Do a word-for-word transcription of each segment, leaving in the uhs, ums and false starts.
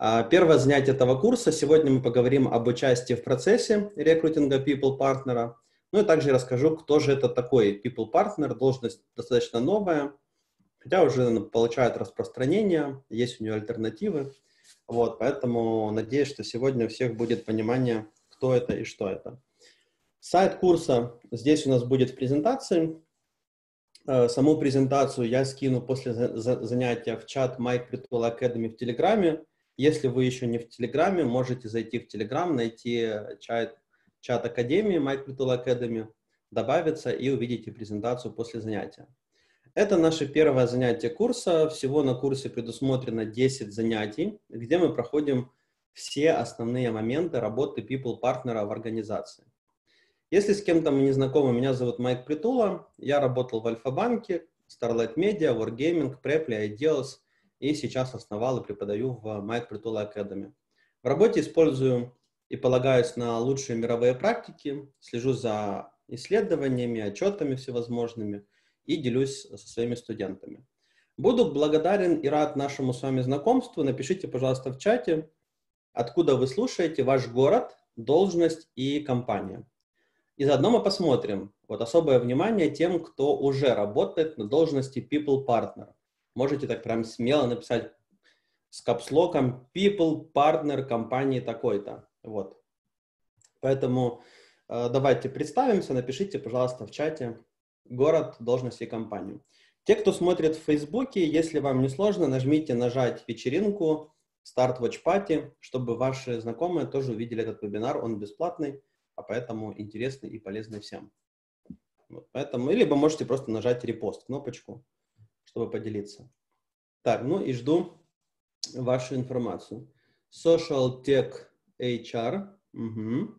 Первое занятие этого курса. Сегодня мы поговорим об участии в процессе рекрутинга People Partner. Ну и также расскажу, кто же это такой People Partner. Должность достаточно новая, хотя уже получает распространение, есть у нее альтернативы. Вот, поэтому надеюсь, что сегодня у всех будет понимание, кто это и что это. Сайт курса здесь у нас будет в презентации. Саму презентацию я скину после занятия в чат MyPretool Academy в Телеграме. Если вы еще не в Телеграме, можете зайти в Телеграм, найти чат, чат Академии MyPretool Academy, добавиться и увидите презентацию после занятия. Это наше первое занятие курса. Всего на курсе предусмотрено десять занятий, где мы проходим все основные моменты работы People Partner в организации. Если с кем-то мы не знакомы, меня зовут Майк Притула, я работал в Альфа-банке, Starlight Media, Wargaming, Preply, Ideals и сейчас основал и преподаю в Майк Притула Academy. В работе использую и полагаюсь на лучшие мировые практики, слежу за исследованиями, отчетами всевозможными и делюсь со своими студентами. Буду благодарен и рад нашему с вами знакомству. Напишите, пожалуйста, в чате, откуда вы слушаете, ваш город, должность и компания. И заодно мы посмотрим, вот особое внимание тем, кто уже работает на должности People Partner. Можете так прям смело написать с капслоком People Partner компании такой-то. Вот. Поэтому э, давайте представимся, напишите, пожалуйста, в чате город, должность и компанию. Те, кто смотрит в Фейсбуке, если вам не сложно, нажмите нажать вечеринку Start Watch Party, чтобы ваши знакомые тоже увидели этот вебинар, он бесплатный. А поэтому интересный и полезный всем. Вот, поэтому, либо можете просто нажать репост, кнопочку, чтобы поделиться. Так, ну и жду вашу информацию. Social Tech эйч ар, угу.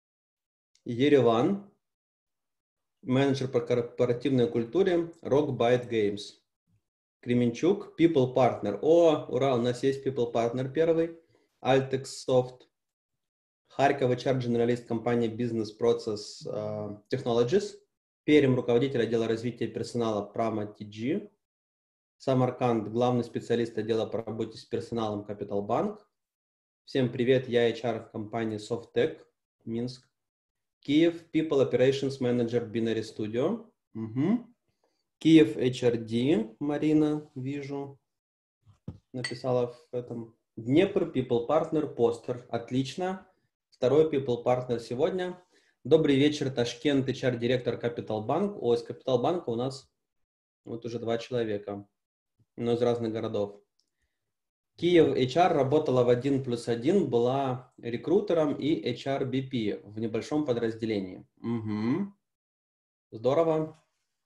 Ереван, менеджер по корпоративной культуре, Rock Byte Games. Кременчук, People Partner. О, ура, у нас есть People Partner первый. Altex Soft. Харьков, эйч ар-дженералист компании Business Process uh, Technologies. Пермь, руководитель отдела развития персонала Прама ти джи. Самарканд, главный специалист отдела по работе с персоналом Capital Bank. Всем привет, я эйч ар компании Softtech, Минск. Киев, People Operations Manager Binary Studio. Угу. Киев, эйч ар ди, Марина, вижу, написала в этом. Днепр, People Partner, Постер. Отлично. Второй People Partner сегодня. Добрый вечер, Ташкент, эйч ар-директор Capital Bank. О, из Capital Bank у нас вот уже два человека, но из разных городов. Киев эйч ар работала в один плюс один, была рекрутером и эйч ар-би пи в небольшом подразделении. Угу. Здорово.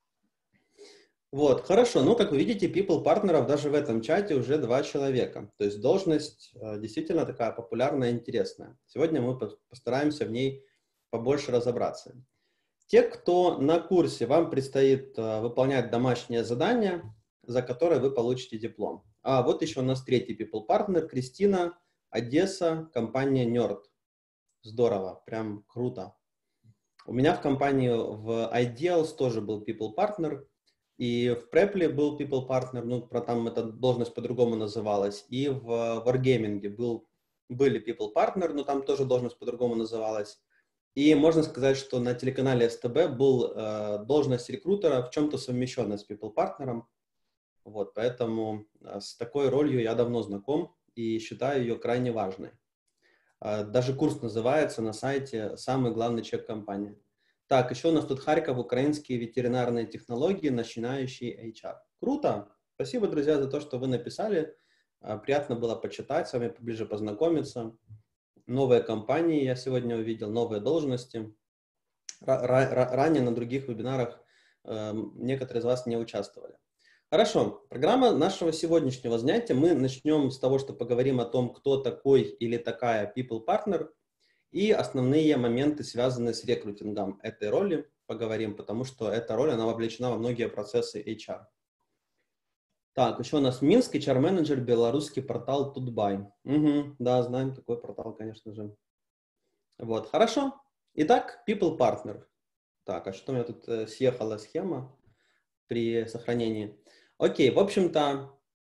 Вот, хорошо. Ну, как вы видите, People Partnerов даже в этом чате уже два человека. То есть должность э, действительно такая популярная и интересная. Сегодня мы постараемся в ней побольше разобраться. Те, кто на курсе, вам предстоит э, выполнять домашнее задание, за которое вы получите диплом. А вот еще у нас третий People Partner, Кристина, Одесса, компания Nerd. Здорово, прям круто. У меня в компании в Ideals тоже был People Partner. И в Preply был People Partner, ну, про там эта должность по-другому называлась. И в Wargaming был, были People Partner, но там тоже должность по-другому называлась. И можно сказать, что на телеканале эс тэ бэ был э, должность рекрутера в чем-то совмещенная с People Partner. Вот, поэтому э, с такой ролью я давно знаком и считаю ее крайне важной. Э, даже курс называется на сайте «Самый главный чек компании». Так, еще у нас тут Харьков, украинские ветеринарные технологии, начинающий эйч ар. Круто! Спасибо, друзья, за то, что вы написали. Приятно было почитать, с вами поближе познакомиться. Новые компании я сегодня увидел, новые должности. Ранее на других вебинарах некоторые из вас не участвовали. Хорошо, программа нашего сегодняшнего занятия. Мы начнем с того, что поговорим о том, кто такой или такая People Partner. И основные моменты, связанные с рекрутингом этой роли, поговорим, потому что эта роль, она вовлечена во многие процессы эйч ар. Так, еще у нас Минск, эйч ар-менеджер, белорусский портал Тутбай. Угу, да, знаем такой портал, конечно же. Вот, хорошо. Итак, People Partner. Так, а что у меня тут э, съехала схема при сохранении? Окей, в общем-то,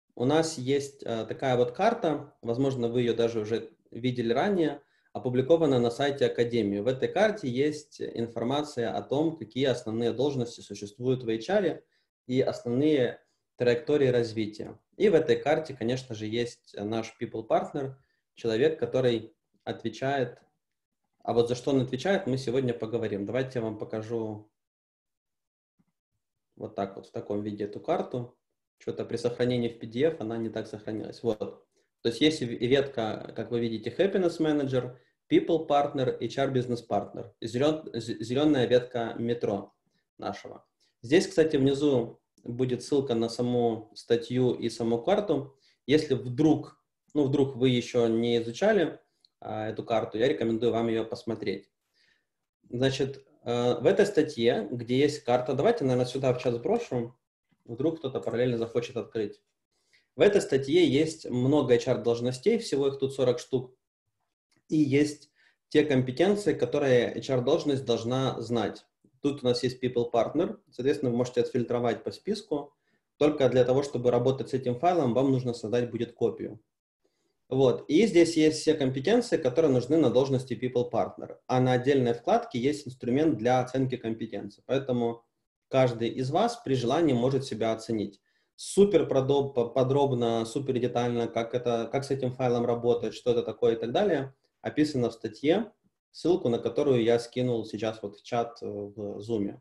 у нас есть э, такая вот карта, возможно, вы ее даже уже видели ранее, опубликована на сайте Академии. В этой карте есть информация о том, какие основные должности существуют в эйч ар и основные траектории развития. И в этой карте, конечно же, есть наш people partner, человек, который отвечает. А вот за что он отвечает, мы сегодня поговорим. Давайте я вам покажу вот так вот, в таком виде эту карту. Что-то при сохранении в пи ди эф она не так сохранилась. Вот. То есть есть ветка, как вы видите, Happiness Manager, People Partner, эйч ар Business Partner. Зелен, зеленая ветка метро нашего. Здесь, кстати, внизу будет ссылка на саму статью и саму карту. Если вдруг, ну, вдруг вы еще не изучали а, эту карту, я рекомендую вам ее посмотреть. Значит, в этой статье, где есть карта, давайте, наверное, сюда в чат сброшу, вдруг кто-то параллельно захочет открыть. В этой статье есть много эйч ар должностей, всего их тут сорок штук, и есть те компетенции, которые эйч ар должность должна знать. Тут у нас есть People Partner, соответственно, вы можете отфильтровать по списку. Только для того, чтобы работать с этим файлом, вам нужно создать будет копию. Вот. И здесь есть все компетенции, которые нужны на должности People Partner. А на отдельной вкладке есть инструмент для оценки компетенций. Поэтому каждый из вас при желании может себя оценить. Супер подробно, супер детально, как, это, как с этим файлом работать, что это такое и так далее, описано в статье, ссылку на которую я скинул сейчас вот в чат в Zoom.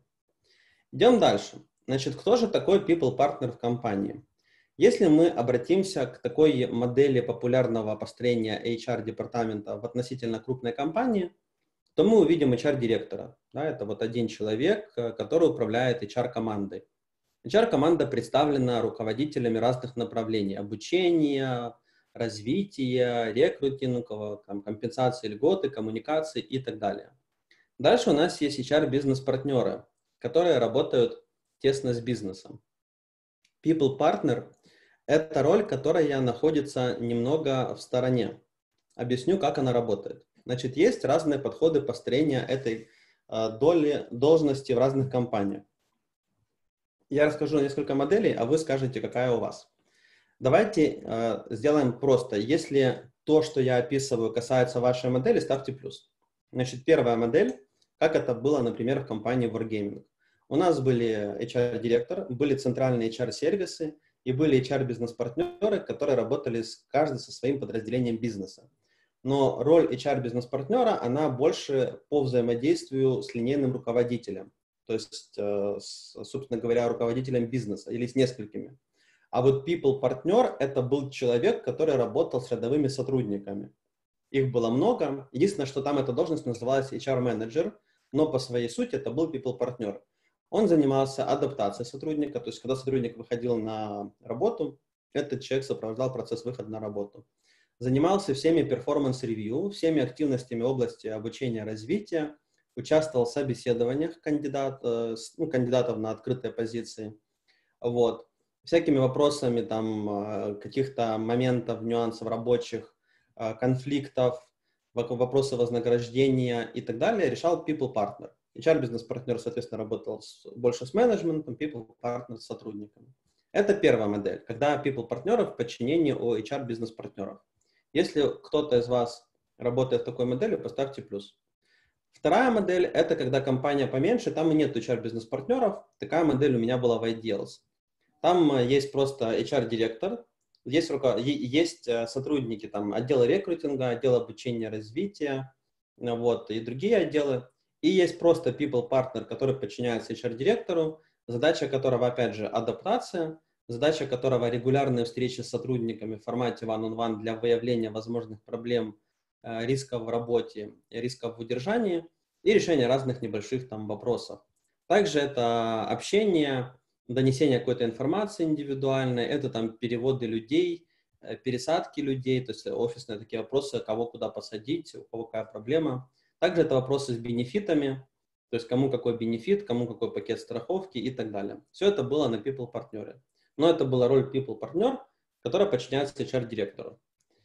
Идем дальше. Значит, кто же такой People Partner в компании? Если мы обратимся к такой модели популярного построения эйч ар-департамента в относительно крупной компании, то мы увидим эйч ар-директора. Да, это вот один человек, который управляет эйч ар-командой. эйч ар-команда представлена руководителями разных направлений: обучения, развития, рекрутинга, там, компенсации льготы, коммуникации и так далее. Дальше у нас есть эйч ар-бизнес-партнеры, которые работают тесно с бизнесом. People Partner – это роль, которая находится немного в стороне. Объясню, как она работает. Значит, есть разные подходы построения этой э, доли должности в разных компаниях. Я расскажу несколько моделей, а вы скажете, какая у вас. Давайте э, сделаем просто. Если то, что я описываю, касается вашей модели, ставьте плюс. Значит, первая модель, как это было, например, в компании Wargaming. У нас были эйч ар-директор, были центральные эйч ар-сервисы и были эйч ар-бизнес-партнеры, которые работали с, каждый со своим подразделением бизнеса. Но роль эйч ар-бизнес-партнера, она больше по взаимодействию с линейным руководителем, то есть, с, собственно говоря, руководителем бизнеса или с несколькими. А вот people-партнер – это был человек, который работал с рядовыми сотрудниками. Их было много. Единственное, что там эта должность называлась эйч ар-менеджер, но по своей сути это был people-партнер. Он занимался адаптацией сотрудника, то есть когда сотрудник выходил на работу, этот человек сопровождал процесс выхода на работу. Занимался всеми перформанс-ревью, всеми активностями в области обучения и развития, участвовал в собеседованиях кандидат, ну, кандидатов на открытые позиции. Вот. Всякими вопросами там каких-то моментов, нюансов рабочих, конфликтов, вопросы вознаграждения и так далее решал people partner. эйч ар-бизнес-партнер, соответственно, работал с, больше с менеджментом, people partner с сотрудниками. Это первая модель, когда people-партнеров в подчинении у эйч ар-бизнес-партнеров. Если кто-то из вас работает в такой модели, поставьте плюс. Вторая модель – это когда компания поменьше, там и нет эйч ар-бизнес-партнеров. Такая модель у меня была в iDeals. Там есть просто эйч ар-директор, есть, есть сотрудники там, отдела рекрутинга, отдела обучения, развития, вот, и другие отделы. И есть просто people partner, который подчиняется эйч ар-директору, задача которого, опять же, адаптация, задача которого регулярные встречи с сотрудниками в формате one-on-one для выявления возможных проблем, рисков в работе, рисков в удержании и решения разных небольших там вопросов. Также это общение, донесение какой-то информации индивидуальной, это там переводы людей, пересадки людей, то есть офисные такие вопросы, кого куда посадить, у кого какая проблема. Также это вопросы с бенефитами, то есть кому какой бенефит, кому какой пакет страховки и так далее. Все это было на people-партнере. Но это была роль people-партнер, которая подчиняется эйч ар-директору.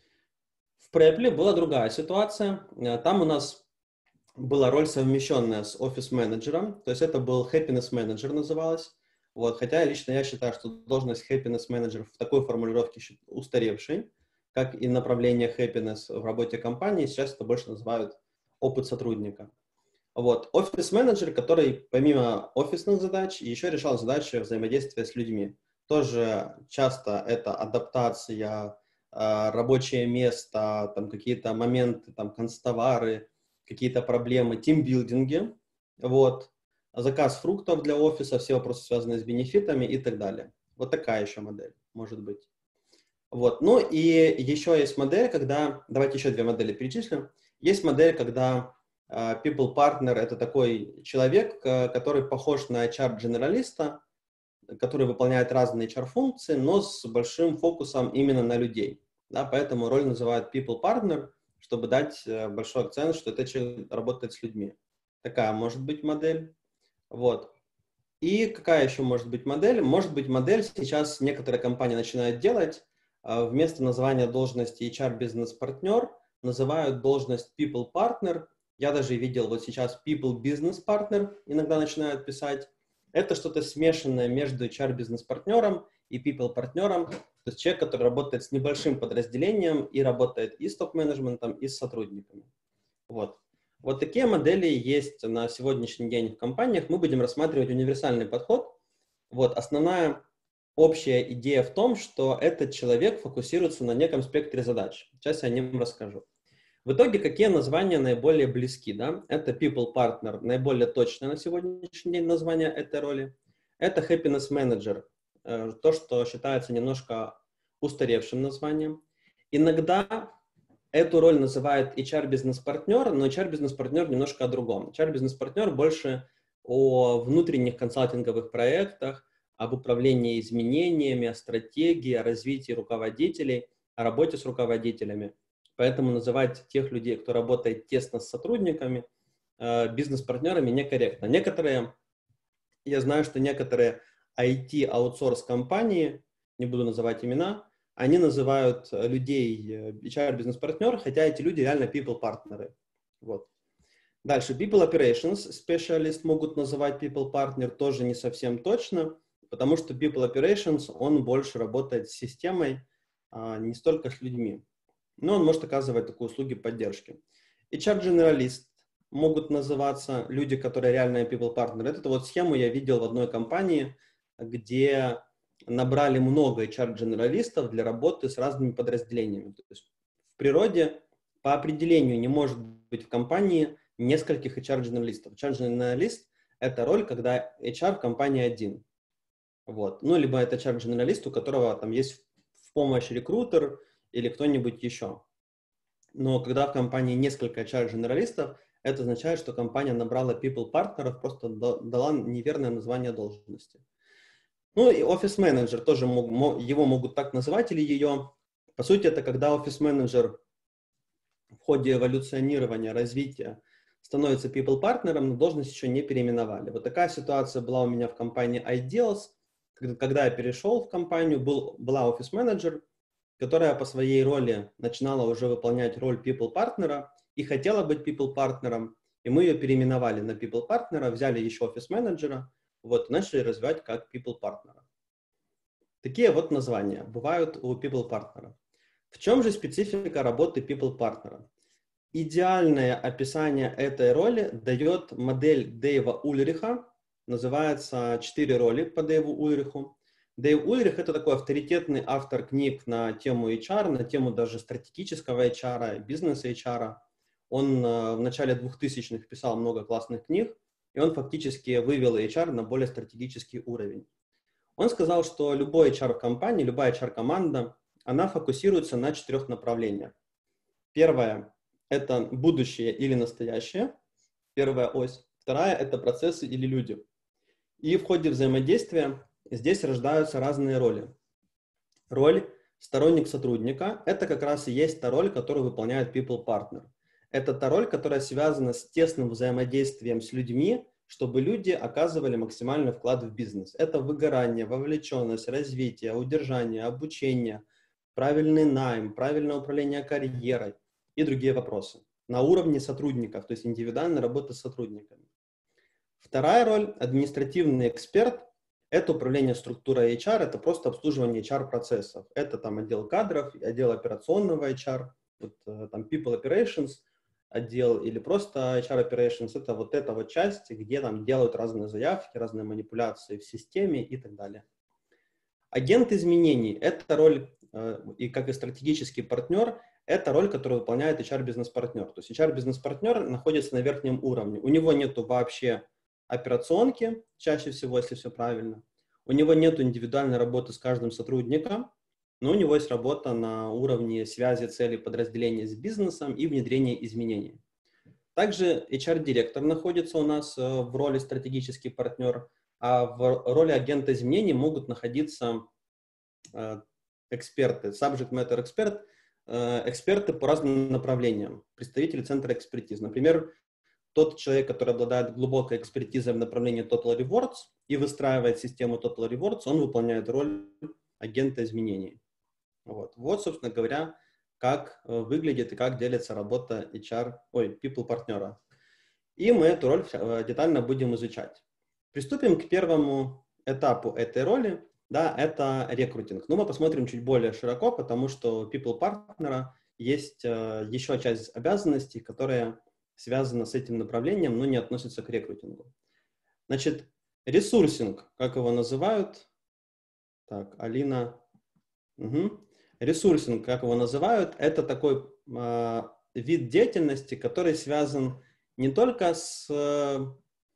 В Preply была другая ситуация. Там у нас была роль совмещенная с офис-менеджером, то есть это был happiness manager называлось. Вот, хотя лично я считаю, что должность happiness manager в такой формулировке устаревшей, как и направление happiness в работе компании, сейчас это больше называют опыт сотрудника. Вот, офис-менеджер, который помимо офисных задач еще решал задачи взаимодействия с людьми. Тоже часто это адаптация, рабочее место, там какие-то моменты, там констовары, какие-то проблемы, тимбилдинги, вот, заказ фруктов для офиса, все вопросы, связанные с бенефитами и так далее. Вот такая еще модель может быть. Вот, ну и еще есть модель, когда, давайте еще две модели перечислим. Есть модель, когда uh, people partner — это такой человек, который похож на эйч ар-дженералиста, который выполняет разные эйч ар-функции, но с большим фокусом именно на людей. Да, поэтому роль называют people partner, чтобы дать большой акцент, что этот человек работает с людьми. Такая может быть модель. Вот. И какая еще может быть модель? Может быть модель, сейчас некоторые компании начинают делать, вместо названия должности эйч ар-бизнес-партнер называют должность people partner. Я даже видел вот сейчас people business partner иногда начинают писать. Это что-то смешанное между эйч ар-бизнес-партнером и people-партнером. То есть человек, который работает с небольшим подразделением и работает и с топ-менеджментом, и с сотрудниками. Вот. Вот такие модели есть на сегодняшний день в компаниях. Мы будем рассматривать универсальный подход. Вот. Основная общая идея в том, что этот человек фокусируется на неком спектре задач. Сейчас я о нем расскажу. В итоге, какие названия наиболее близки? Да? Это people partner, наиболее точное на сегодняшний день название этой роли. Это happiness manager, то, что считается немножко устаревшим названием. Иногда эту роль называют эйч ар-бизнес-партнер, но эйч ар-бизнес-партнер немножко о другом. эйч ар-бизнес-партнер больше о внутренних консалтинговых проектах, об управлении изменениями, о стратегии, о развитии руководителей, о работе с руководителями. Поэтому называть тех людей, кто работает тесно с сотрудниками, бизнес-партнерами, некорректно. Некоторые, я знаю, что некоторые ай ти-аутсорс-компании, не буду называть имена, они называют людей эйч ар-бизнес-партнер, хотя эти люди реально people-партнеры. Вот. Дальше, people operations specialist могут называть people-партнер, тоже не совсем точно, потому что people operations, он больше работает с системой, а не столько с людьми. Но он может оказывать такие услуги поддержки. эйч ар-дженералист могут называться люди, которые реальные people partner. Эту вот схему я видел в одной компании, где набрали много эйч ар-дженералистов для работы с разными подразделениями. То есть в природе по определению не может быть в компании нескольких эйч ар-дженералистов. эйч ар-дженералист — это роль, когда эйч ар в компании один. Вот. Ну, либо это эйч ар-дженералист, у которого там есть в помощь рекрутер или кто-нибудь еще. Но когда в компании несколько эйч ар-дженералистов, это означает, что компания набрала people-партнеров, просто дала неверное название должности. Ну и офис-менеджер тоже, мог, его могут так называть или ее. По сути, это когда офис-менеджер в ходе эволюционирования, развития становится people-партнером, но должность еще не переименовали. Вот такая ситуация была у меня в компании Ideals. Когда я перешел в компанию, был, была офис-менеджер, которая по своей роли начинала уже выполнять роль people-партнера и хотела быть people-партнером, и мы ее переименовали на people-партнера, взяли еще офис-менеджера, вот, начали развивать как people-партнера. Такие вот названия бывают у people-партнера. В чем же специфика работы people-партнера? Идеальное описание этой роли дает модель Дэйва Ульриха, называется «Четыре роли» по Дэйву Ульриху. Дэйв Ульрих — это такой авторитетный автор книг на тему эйч ар, на тему даже стратегического эйч ар, бизнес-эйч ар. Он в начале двухтысячных писал много классных книг, и он фактически вывел эйч ар на более стратегический уровень. Он сказал, что любой эйч ар в компании, любая эйч ар-команда, она фокусируется на четырех направлениях. Первое — это будущее или настоящее, первая ось. Вторая — это процессы или люди. И в ходе взаимодействия здесь рождаются разные роли. Роль сторонник сотрудника — это как раз и есть та роль, которую выполняет people partner. Это та роль, которая связана с тесным взаимодействием с людьми, чтобы люди оказывали максимальный вклад в бизнес. Это выгорание, вовлеченность, развитие, удержание, обучение, правильный найм, правильное управление карьерой и другие вопросы. На уровне сотрудников, то есть индивидуальная работа с сотрудниками. Вторая роль — административный эксперт. Это управление структурой эйч ар, это просто обслуживание эйч ар-процессов. Это там отдел кадров, отдел операционного эйч ар, вот, там People Operations отдел или просто эйч ар Operations. Это вот эта вот часть, где там делают разные заявки, разные манипуляции в системе и так далее. Агент изменений – это роль, и как и стратегический партнер, это роль, которую выполняет эйч ар-бизнес-партнер. То есть эйч ар-бизнес-партнер находится на верхнем уровне. У него нету вообще операционки, чаще всего, если все правильно. У него нет индивидуальной работы с каждым сотрудником, но у него есть работа на уровне связи целей подразделения с бизнесом и внедрения изменений. Также эйч ар-директор находится у нас в роли стратегический партнер, а в роли агента изменений могут находиться эксперты, subject matter expert, эксперты по разным направлениям, представители центра экспертиз. Например, тот человек, который обладает глубокой экспертизой в направлении Total Rewards и выстраивает систему Total Rewards, он выполняет роль агента изменений. Вот, вот собственно говоря, как выглядит и как делится работа эйч ар, ой, people партнера. И мы эту роль детально будем изучать. Приступим к первому этапу этой роли, да, это рекрутинг. Но мы посмотрим чуть более широко, потому что у people партнера есть еще часть обязанностей, которые связано с этим направлением, но не относится к рекрутингу. Значит, ресурсинг, как его называют? Так, Алина. Угу. Ресурсинг, как его называют, это такой э, вид деятельности, который связан не только с э,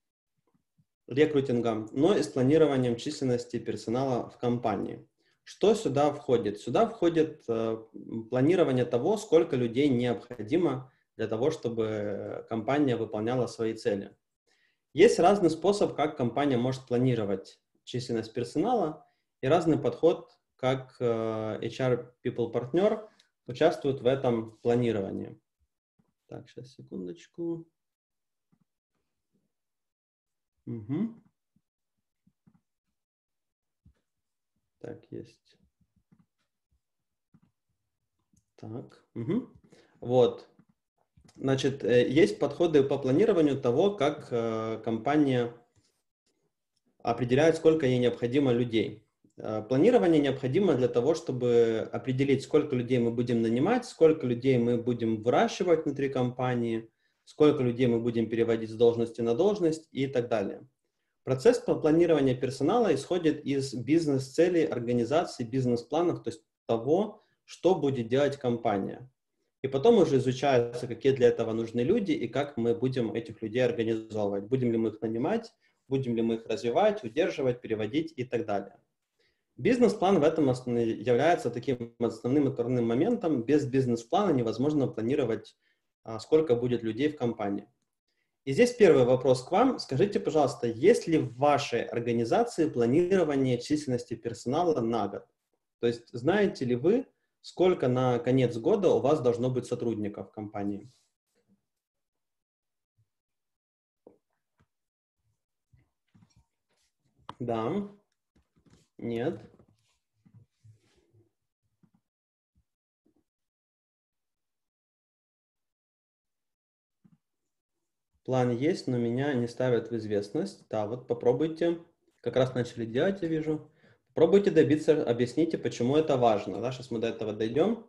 рекрутингом, но и с планированием численности персонала в компании. Что сюда входит? Сюда входит э, планирование того, сколько людей необходимо для того, чтобы компания выполняла свои цели. Есть разный способ, как компания может планировать численность персонала, и разный подход, как эйч ар people партнер участвует в этом планировании. Так, сейчас, секундочку. Угу. Так, есть. Так, угу. Вот. Значит, есть подходы по планированию того, как э, компания определяет, сколько ей необходимо людей. Э, планирование необходимо для того, чтобы определить, сколько людей мы будем нанимать, сколько людей мы будем выращивать внутри компании, сколько людей мы будем переводить с должности на должность и так далее. Процесс планирования персонала исходит из бизнес-целей организации, бизнес-планов, то есть того, что будет делать компания. И потом уже изучаются, какие для этого нужны люди и как мы будем этих людей организовывать. Будем ли мы их нанимать, будем ли мы их развивать, удерживать, переводить и так далее. Бизнес-план в этом является таким основным и коренным моментом. Без бизнес-плана невозможно планировать, сколько будет людей в компании. И здесь первый вопрос к вам. Скажите, пожалуйста, есть ли в вашей организации планирование численности персонала на год? То есть знаете ли вы, сколько на конец года у вас должно быть сотрудников в компании? Да. Нет. План есть, но меня не ставят в известность. Да, вот попробуйте. Как раз начали делать, я вижу. Попробуйте добиться, объясните, почему это важно. Да, сейчас мы до этого дойдем.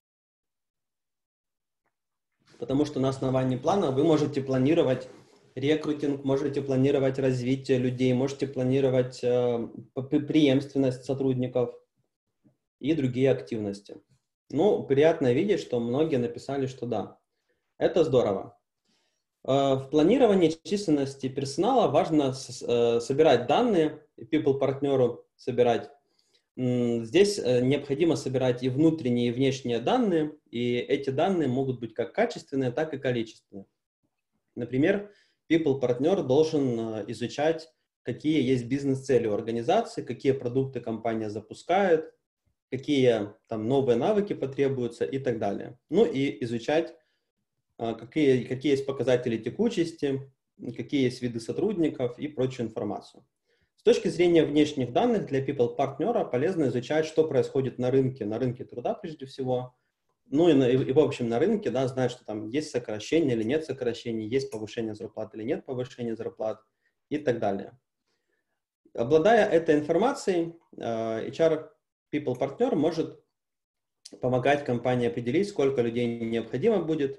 Потому что на основании плана вы можете планировать рекрутинг, можете планировать развитие людей, можете планировать э, преемственность сотрудников и другие активности. Ну, приятно видеть, что многие написали, что да. Это здорово. Э, в планировании численности персонала важно с, э, собирать данные, people-партнеру собирать. Здесь необходимо собирать и внутренние, и внешние данные, и эти данные могут быть как качественные, так и количественные. Например, people-партнер должен изучать, какие есть бизнес-цели у организации, какие продукты компания запускает, какие там новые навыки потребуются и так далее. Ну и изучать, какие, какие есть показатели текучести, какие есть виды сотрудников и прочую информацию. С точки зрения внешних данных для people-партнера полезно изучать, что происходит на рынке, на рынке труда прежде всего, ну и, на, и, и в общем на рынке, да, знать, что там есть сокращение или нет сокращений, есть повышение зарплат или нет повышения зарплат и так далее. Обладая этой информацией, эйч ар People партнер может помогать компании определить, сколько людей необходимо будет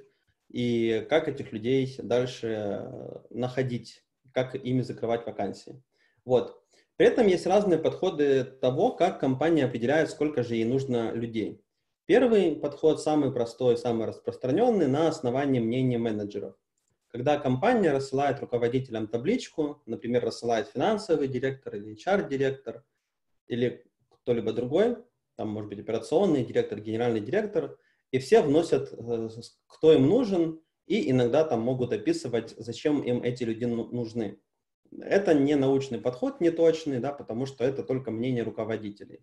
и как этих людей дальше находить, как ими закрывать вакансии. Вот. При этом есть разные подходы того, как компания определяет, сколько же ей нужно людей. Первый подход, самый простой, самый распространенный, на основании мнения менеджеров. Когда компания рассылает руководителям табличку, например, рассылает финансовый директор или эйч ар-директор или кто-либо другой, там может быть операционный директор, генеральный директор, и все вносят, кто им нужен, и иногда там могут описывать, зачем им эти люди нужны. Это не научный подход, не точный, да, потому что это только мнение руководителей.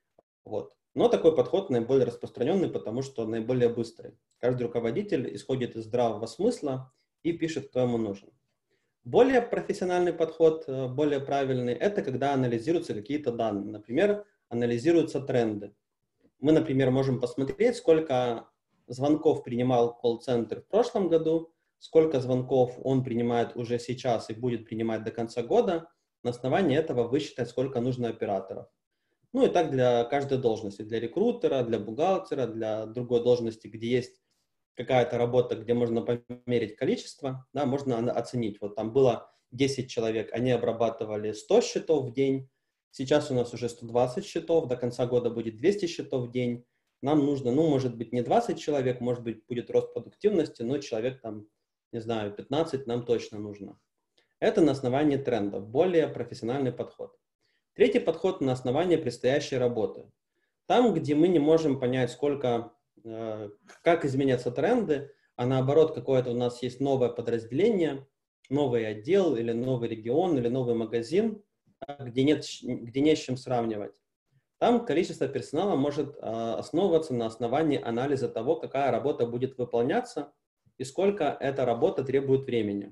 Вот. Но такой подход наиболее распространенный, потому что наиболее быстрый. Каждый руководитель исходит из здравого смысла и пишет, кто ему нужен. Более профессиональный подход, более правильный, это когда анализируются какие-то данные. Например, анализируются тренды. Мы, например, можем посмотреть, сколько звонков принимал колл-центр в прошлом году, сколько звонков он принимает уже сейчас и будет принимать до конца года. На основании этого высчитать, сколько нужно операторов. Ну и так для каждой должности, для рекрутера, для бухгалтера, для другой должности, где есть какая-то работа, где можно померить количество, да, можно оценить. Вот там было десять человек, они обрабатывали сто счетов в день, сейчас у нас уже сто двадцать счетов, до конца года будет двести счетов в день. Нам нужно, ну, может быть, не двадцать человек, может быть, будет рост продуктивности, но человек там, не знаю, пятнадцать нам точно нужно. Это на основании трендов, более профессиональный подход. Третий подход на основании предстоящей работы. Там, где мы не можем понять, сколько, э, как изменятся тренды, а наоборот, какое-то у нас есть новое подразделение, новый отдел или новый регион или новый магазин, где, нет, где не с чем сравнивать. Там количество персонала может э, основываться на основании анализа того, какая работа будет выполняться и сколько эта работа требует времени.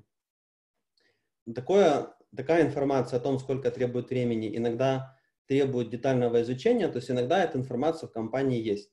Такое, такая информация о том, сколько требует времени, иногда требует детального изучения, то есть иногда эта информация в компании есть.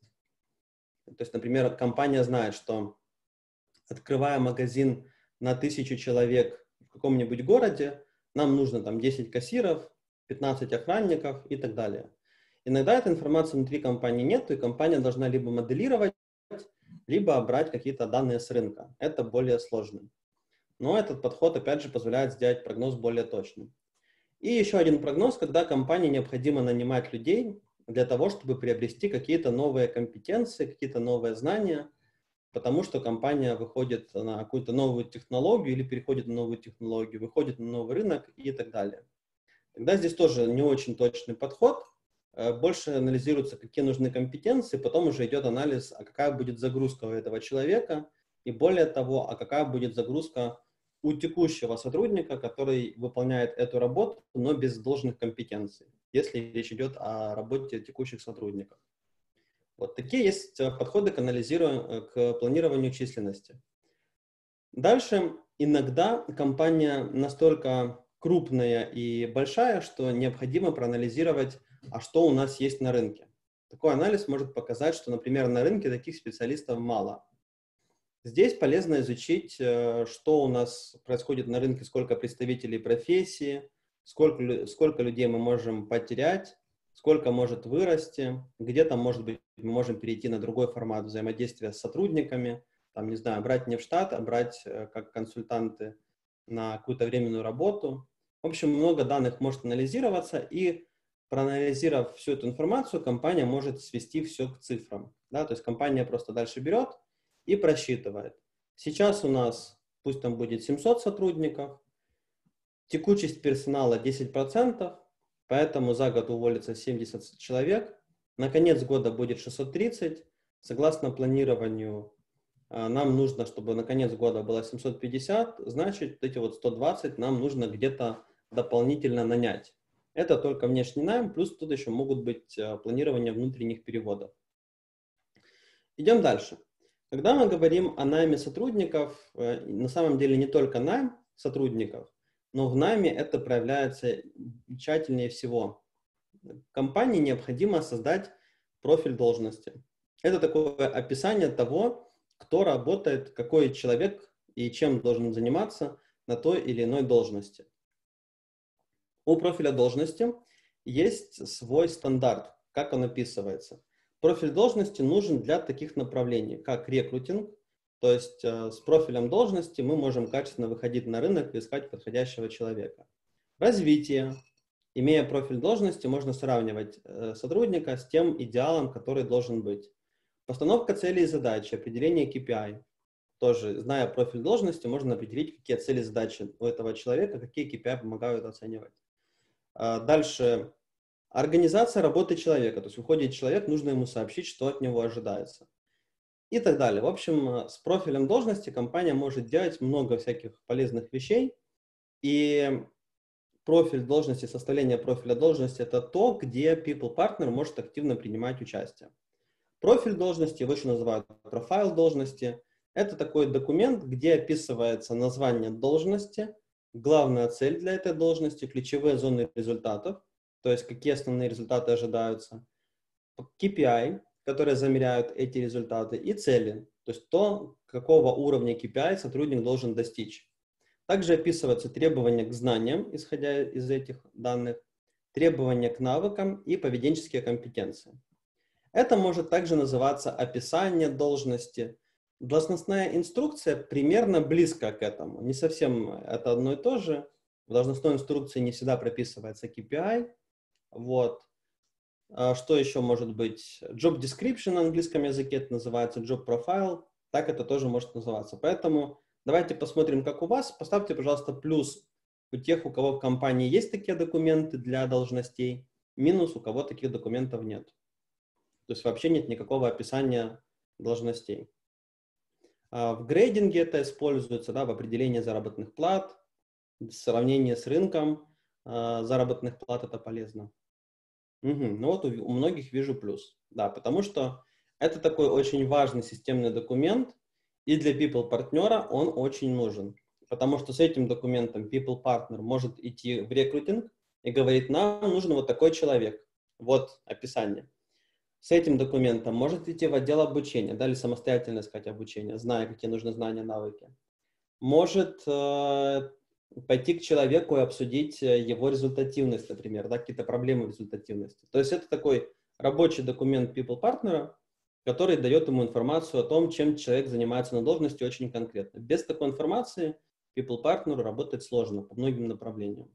То есть, например, компания знает, что открывая магазин на тысячу человек в каком-нибудь городе, нам нужно там десять кассиров, пятнадцать охранников и так далее. Иногда этой информации внутри компании нет, и компания должна либо моделировать, либо брать какие-то данные с рынка. Это более сложно. Но этот подход, опять же, позволяет сделать прогноз более точным. И еще один прогноз, когда компании необходимо нанимать людей для того, чтобы приобрести какие-то новые компетенции, какие-то новые знания, потому что компания выходит на какую-то новую технологию или переходит на новую технологию, выходит на новый рынок и так далее. Тогда здесь тоже не очень точный подход, больше анализируется, какие нужны компетенции, потом уже идет анализ, а какая будет загрузка у этого человека, и более того, а какая будет загрузка у текущего сотрудника, который выполняет эту работу, но без должных компетенций, если речь идет о работе текущих сотрудников. Вот такие есть подходы к, анализированию, к планированию численности. Дальше иногда компания настолько крупная и большая, что необходимо проанализировать, а что у нас есть на рынке. Такой анализ может показать, что, например, на рынке таких специалистов мало. Здесь полезно изучить, что у нас происходит на рынке, сколько представителей профессии, сколько, сколько людей мы можем потерять, сколько может вырасти, где-то, может быть, мы можем перейти на другой формат взаимодействия с сотрудниками, там, не знаю, брать не в штат, а брать как консультанты на какую-то временную работу. В общем, много данных может анализироваться, и проанализировав всю эту информацию, компания может свести все к цифрам. Да? То есть компания просто дальше берет и просчитывает. Сейчас у нас, пусть там будет семьсот сотрудников, текучесть персонала десять процентов, поэтому за год уволится семьдесят человек, на конец года будет шестьсот тридцать, согласно планированию нам нужно, чтобы на конец года было семьсот пятьдесят, значит, эти вот сто двадцать нам нужно где-то дополнительно нанять. Это только внешний найм, плюс тут еще могут быть планирование внутренних переводов. Идем дальше. Когда мы говорим о найме сотрудников, на самом деле не только найм сотрудников, но в найме это проявляется тщательнее всего. Компании необходимо создать профиль должности. Это такое описание того, кто работает, какой человек и чем должен заниматься на той или иной должности. У профиля должности есть свой стандарт, как он описывается. Профиль должности нужен для таких направлений, как рекрутинг, то есть э, с профилем должности мы можем качественно выходить на рынок и искать подходящего человека. Развитие. Имея профиль должности, можно сравнивать э, сотрудника с тем идеалом, который должен быть. Постановка целей и задач, определение кей пи ай. Тоже, зная профиль должности, можно определить, какие цели и задачи у этого человека, какие кей пи ай помогают оценивать. А дальше. Организация работы человека. То есть выходит человек, нужно ему сообщить, что от него ожидается. И так далее. В общем, с профилем должности компания может делать много всяких полезных вещей. И профиль должности, составление профиля должности – это то, где People Partner может активно принимать участие. Профиль должности, его еще называют профайл должности. Это такой документ, где описывается название должности, главная цель для этой должности, ключевые зоны результатов, то есть какие основные результаты ожидаются, кей пи ай, которые замеряют эти результаты, и цели, то есть то, какого уровня кей пи ай сотрудник должен достичь. Также описываются требования к знаниям, исходя из этих данных, требования к навыкам и поведенческие компетенции. Это может также называться описание должности. Должностная инструкция примерно близко к этому. Не совсем это одно и то же. В должностной инструкции не всегда прописывается кей пи ай. Вот. Что еще может быть? Job description на английском языке это называется, job profile. Так это тоже может называться. Поэтому давайте посмотрим, как у вас. Поставьте, пожалуйста, плюс у тех, у кого в компании есть такие документы для должностей. Минус, у кого таких документов нет. То есть вообще нет никакого описания должностей. В грейдинге это используется, да, в определении заработных плат, в сравнении с рынком заработных плат это полезно. Угу. Ну вот у, у многих вижу плюс. Да, потому что это такой очень важный системный документ, и для people партнера он очень нужен. Потому что с этим документом people partner может идти в рекрутинг и говорит, нам нужен вот такой человек. Вот описание. С этим документом может идти в отдел обучения, да, или самостоятельно искать обучение, зная, какие нужны знания, навыки. Может э, пойти к человеку и обсудить его результативность, например, да, какие-то проблемы результативности. То есть это такой рабочий документ people партнера, который дает ему информацию о том, чем человек занимается на должности очень конкретно. Без такой информации people партнеру работать сложно по многим направлениям.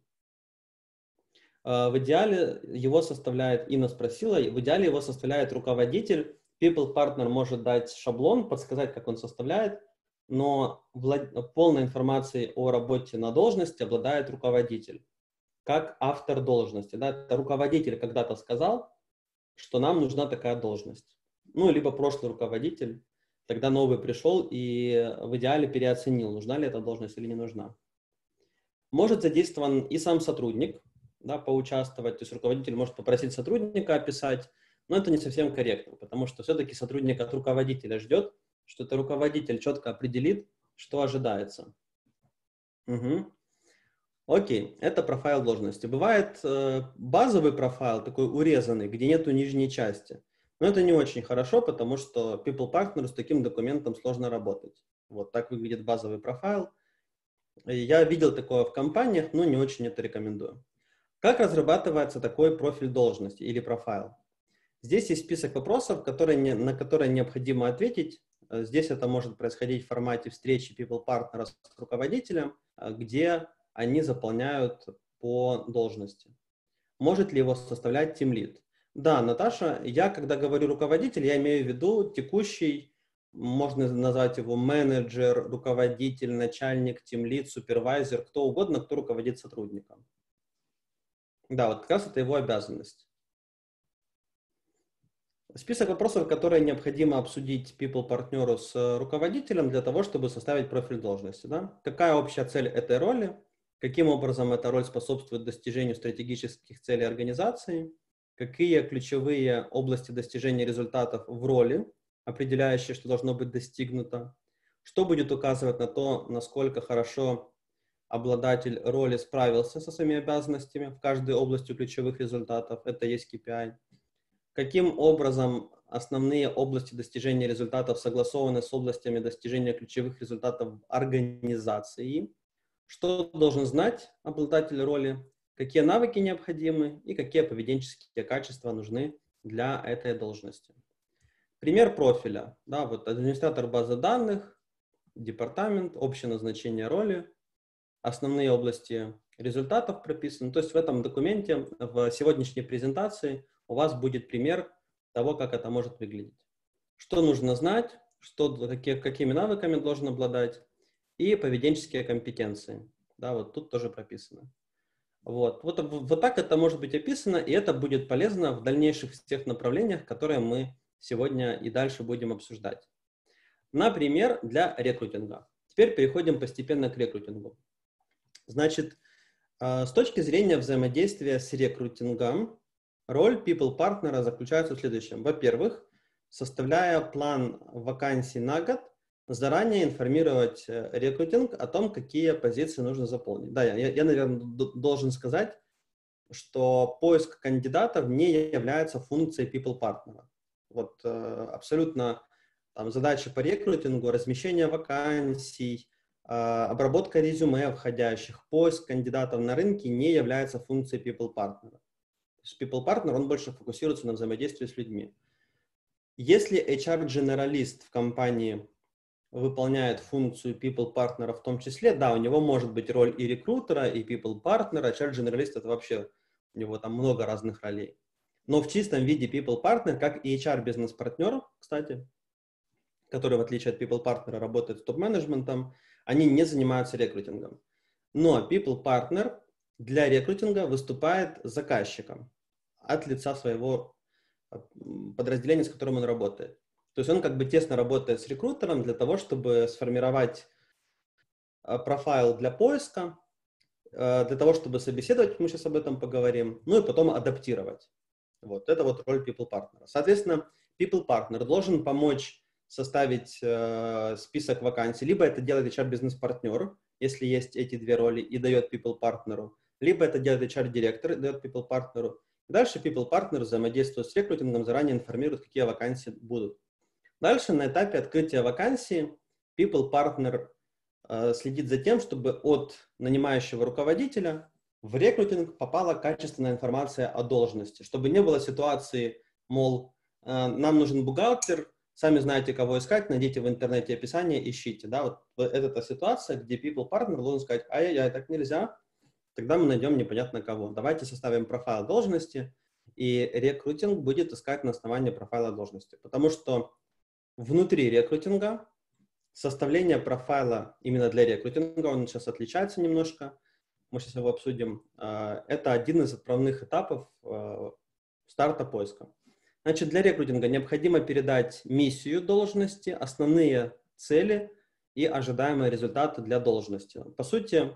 В идеале его составляет, Инна спросила, в идеале его составляет руководитель. People Partner может дать шаблон, подсказать, как он составляет, но влад... полной информацией о работе на должности обладает руководитель, как автор должности. Да? Это руководитель когда-то сказал, что нам нужна такая должность. Ну, либо прошлый руководитель, тогда новый пришел и в идеале переоценил, нужна ли эта должность или не нужна. Может задействован и сам сотрудник, да, поучаствовать, то есть руководитель может попросить сотрудника описать, но это не совсем корректно, потому что все-таки сотрудник от руководителя ждет, что это руководитель четко определит, что ожидается. Угу. Окей, это профайл должности. Бывает э, базовый профайл, такой урезанный, где нету нижней части, но это не очень хорошо, потому что people partner с таким документом сложно работать. Вот так выглядит базовый профайл. Я видел такое в компаниях, но не очень это рекомендую. Как разрабатывается такой профиль должности или профайл? Здесь есть список вопросов, которые не, на которые необходимо ответить. Здесь это может происходить в формате встречи people partner с руководителем, где они заполняют по должности. Может ли его составлять team-lead? Да, Наташа, я когда говорю руководитель, я имею в виду текущий, можно назвать его менеджер, руководитель, начальник, team-lead, супервайзер, кто угодно, кто руководит сотрудником. Да, вот как раз это его обязанность. Список вопросов, которые необходимо обсудить people-партнеру с руководителем для того, чтобы составить профиль должности. Да? Какая общая цель этой роли? Каким образом эта роль способствует достижению стратегических целей организации? Какие ключевые области достижения результатов в роли, определяющие, что должно быть достигнуто? Что будет указывать на то, насколько хорошо обладатель роли справился со своими обязанностями в каждой области ключевых результатов? Это есть кей пи ай. Каким образом основные области достижения результатов согласованы с областями достижения ключевых результатов в организации? Что должен знать обладатель роли? какие навыки необходимы и какие поведенческие качества нужны для этой должности. Пример профиля. Да, вот администратор базы данных, департамент, общее назначение роли, основные области результатов прописаны. То есть в этом документе, в сегодняшней презентации у вас будет пример того, как это может выглядеть. Что нужно знать, что, какие, какими навыками должен обладать, и поведенческие компетенции. Да, вот тут тоже прописано. Вот. Вот, вот так это может быть описано, и это будет полезно в дальнейших всех направлениях, которые мы сегодня и дальше будем обсуждать. Например, для рекрутинга. Теперь переходим постепенно к рекрутингу. Значит, с точки зрения взаимодействия с рекрутингом, роль people-партнера заключается в следующем. Во-первых, составляя план вакансий на год, заранее информировать рекрутинг о том, какие позиции нужно заполнить. Да, я, я наверное, должен сказать, что поиск кандидатов не является функцией people-партнера. Вот э, абсолютно там, задачи по рекрутингу, размещение вакансий, э, обработка резюме входящих, поиск кандидатов на рынке не является функцией people-партнера. То есть people-партнер, он больше фокусируется на взаимодействии с людьми. Если эйч ар-дженералист в компании выполняет функцию people-партнера в том числе, да, у него может быть роль и рекрутера, и people-партнера, эйч ар-дженералист это вообще, у него там много разных ролей. Но в чистом виде people-партнер, как и эйч ар-бизнес-партнер, кстати, который, в отличие от people-партнера, работает с топ-менеджментом, они не занимаются рекрутингом. Но people-партнер для рекрутинга выступает заказчиком от лица своего подразделения, с которым он работает. То есть он как бы тесно работает с рекрутером для того, чтобы сформировать профайл для поиска, для того, чтобы собеседовать, мы сейчас об этом поговорим, ну и потом адаптировать. Вот, это вот роль people-партнера. Соответственно, people-партнер должен помочь составить э, список вакансий, либо это делает эйч ар-бизнес-партнер, если есть эти две роли, и дает people-партнеру, либо это делает эйч ар-директор и дает people-партнеру. Дальше people-партнер взаимодействует с рекрутингом, заранее информирует, какие вакансии будут. Дальше на этапе открытия вакансии people-партнер э, следит за тем, чтобы от нанимающего руководителя в рекрутинг попала качественная информация о должности, чтобы не было ситуации, мол, э, нам нужен бухгалтер, сами знаете, кого искать, найдите в интернете описание, ищите. Да? Вот это та ситуация, где people-партнер должен сказать, ай-яй-яй, так нельзя, тогда мы найдем непонятно кого. Давайте составим профайл должности, и рекрутинг будет искать на основании профайла должности. Потому что внутри рекрутинга составление профайла именно для рекрутинга, он сейчас отличается немножко, мы сейчас его обсудим, это один из отправных этапов старта поиска. Значит, для рекрутинга необходимо передать миссию должности, основные цели и ожидаемые результаты для должности. По сути,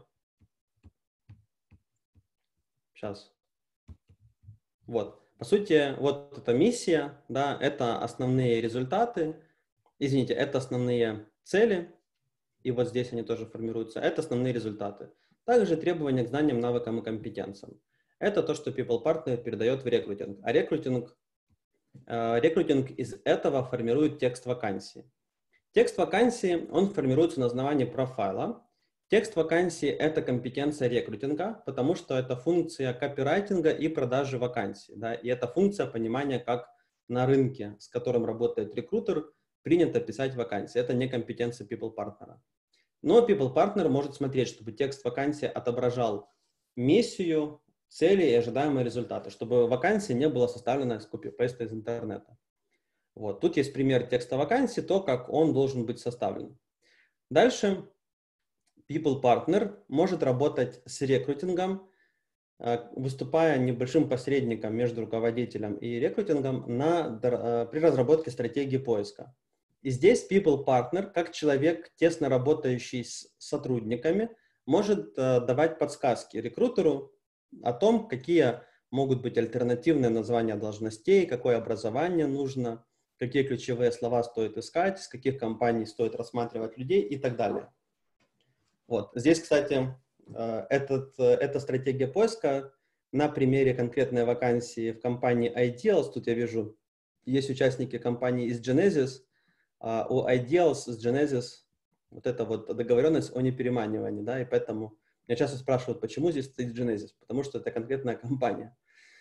сейчас, вот, по сути, вот эта миссия, да, это основные результаты, извините, это основные цели, и вот здесь они тоже формируются, это основные результаты. Также требования к знаниям, навыкам и компетенциям. Это то, что people-партнер передает в рекрутинг. А рекрутинг, э, рекрутинг из этого формирует текст вакансии. Текст вакансии, он формируется на основании профайла. Текст вакансии – это компетенция рекрутинга, потому что это функция копирайтинга и продажи вакансий. Да? И это функция понимания, как на рынке, с которым работает рекрутер, принято писать вакансии. Это не компетенция people-партнера. Но people-партнер может смотреть, чтобы текст вакансии отображал миссию, цели и ожидаемые результаты, чтобы вакансия не была составлена из копи-пейста из интернета. Вот. Тут есть пример текста вакансии, то, как он должен быть составлен. Дальше people-партнер может работать с рекрутингом, выступая небольшим посредником между руководителем и рекрутингом на, при разработке стратегии поиска. И здесь people-партнер, как человек, тесно работающий с сотрудниками, может э, давать подсказки рекрутеру о том, какие могут быть альтернативные названия должностей, какое образование нужно, какие ключевые слова стоит искать, с каких компаний стоит рассматривать людей и так далее. Вот. Здесь, кстати, э, этот, э, эта стратегия поиска на примере конкретной вакансии в компании Ideals. Тут я вижу, есть участники компании из Genesys. Uh, у Ideals с Genesys вот эта вот договоренность о непереманивании, да, и поэтому Меня часто спрашивают, почему здесь стоит Genesis, потому что это конкретная компания.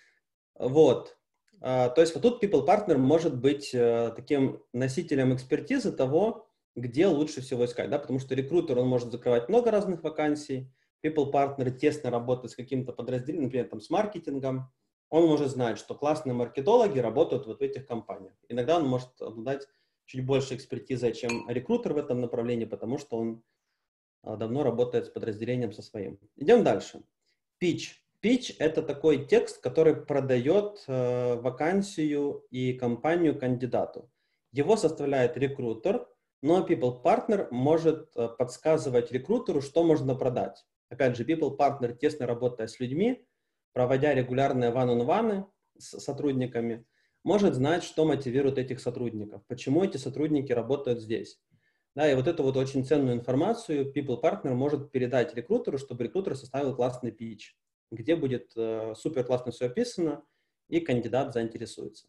Вот. То есть вот тут People Partner может быть таким носителем экспертизы того, где лучше всего искать, да, потому что рекрутер, он может закрывать много разных вакансий, People Partner тесно работает с каким-то подразделением, например, там, с маркетингом, он может знать, что классные маркетологи работают вот в этих компаниях. Иногда он может обладать чуть больше экспертизой, чем рекрутер в этом направлении, потому что он давно работает с подразделением со своим. Идем дальше. Pitch. Pitch – это такой текст, который продает э, вакансию и компанию кандидату. Его составляет рекрутер, но People Partner может э, подсказывать рекрутеру, что можно продать. Опять же, People Partner, тесно работая с людьми, проводя регулярные one-on-one с сотрудниками, может знать, что мотивирует этих сотрудников, почему эти сотрудники работают здесь. Да, и вот эту вот очень ценную информацию People Partner может передать рекрутеру, чтобы рекрутер составил классный питч, где будет э, супер классно все описано, и кандидат заинтересуется.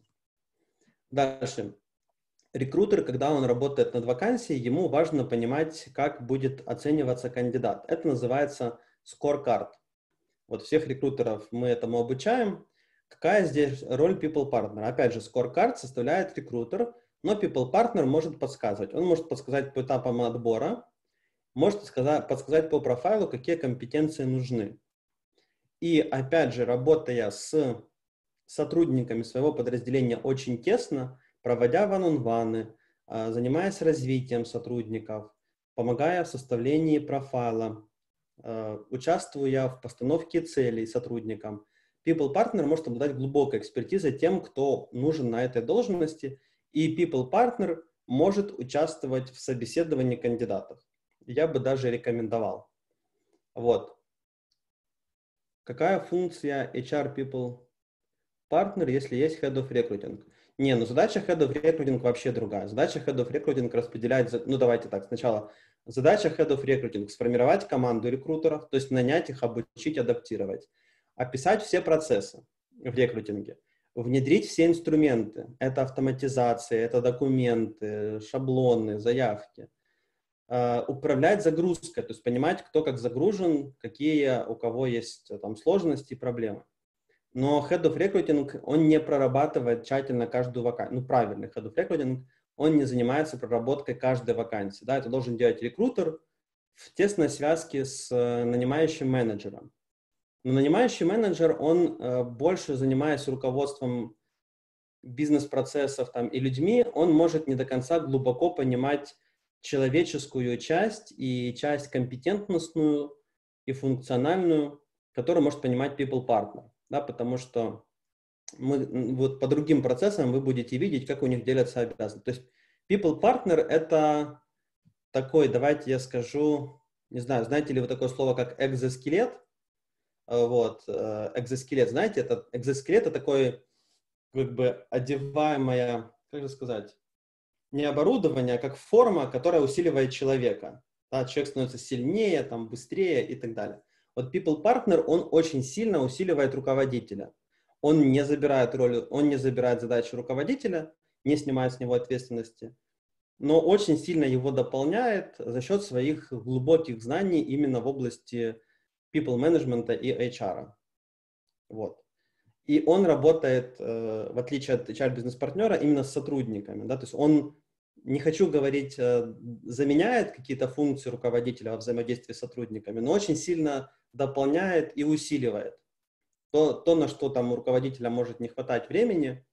Дальше. Рекрутер, когда он работает над вакансией, ему важно понимать, как будет оцениваться кандидат. Это называется scorecard. Вот всех рекрутеров мы этому обучаем. Какая здесь роль People Partner? Опять же, scorecard составляет рекрутер, но People Partner может подсказывать. Он может подсказать по этапам отбора, может подсказать, подсказать по профайлу, какие компетенции нужны. И опять же, работая с сотрудниками своего подразделения очень тесно, проводя one-on-one, занимаясь развитием сотрудников, помогая в составлении профайла, участвуя в постановке целей сотрудникам, People Partner может обладать глубокой экспертизой тем, кто нужен на этой должности, и People Partner может участвовать в собеседовании кандидатов. Я бы даже рекомендовал. Вот. Какая функция эйч ар People Partner, если есть Head of Recruiting? Не, ну задача Head of Recruiting вообще другая. Задача Head of Recruiting распределять, ну давайте так, сначала задача Head of Recruiting сформировать команду рекрутеров, то есть нанять их, обучить, адаптировать, описать все процессы в рекрутинге, внедрить все инструменты. Это автоматизация, это документы, шаблоны, заявки. Управлять загрузкой, то есть понимать, кто как загружен, какие у кого есть там сложности и проблемы. Но Head of Recruiting, он не прорабатывает тщательно каждую вакансию. Ну, правильный Head of Recruiting, он не занимается проработкой каждой вакансии. Да, это должен делать рекрутер в тесной связке с нанимающим менеджером. Но нанимающий менеджер, он больше, занимаясь руководством бизнес-процессов там, и людьми, он может не до конца глубоко понимать человеческую часть и часть компетентностную и функциональную, которую может понимать People Partner. Да, потому что мы, вот по другим процессам вы будете видеть, как у них делятся обязанности. То есть People Partner — это такой, давайте я скажу, не знаю, знаете ли вы такое слово, как экзоскелет? Вот, экзоскелет, знаете, это экзоскелет — это такой, как бы, одеваемое, как же сказать, не оборудование, а как форма, которая усиливает человека. Да, человек становится сильнее, там, быстрее и так далее. Вот People Partner, он очень сильно усиливает руководителя. Он не забирает роль, он не забирает задачи руководителя, не снимает с него ответственности, но очень сильно его дополняет за счет своих глубоких знаний именно в области people management и эйч ар. Вот. И он работает, э, в отличие от эйч ар-бизнес-партнера, именно с сотрудниками. Да? То есть он, не хочу говорить, э, заменяет какие-то функции руководителя во взаимодействии с сотрудниками, но очень сильно дополняет и усиливает. То, то, на что там у руководителя может не хватать времени,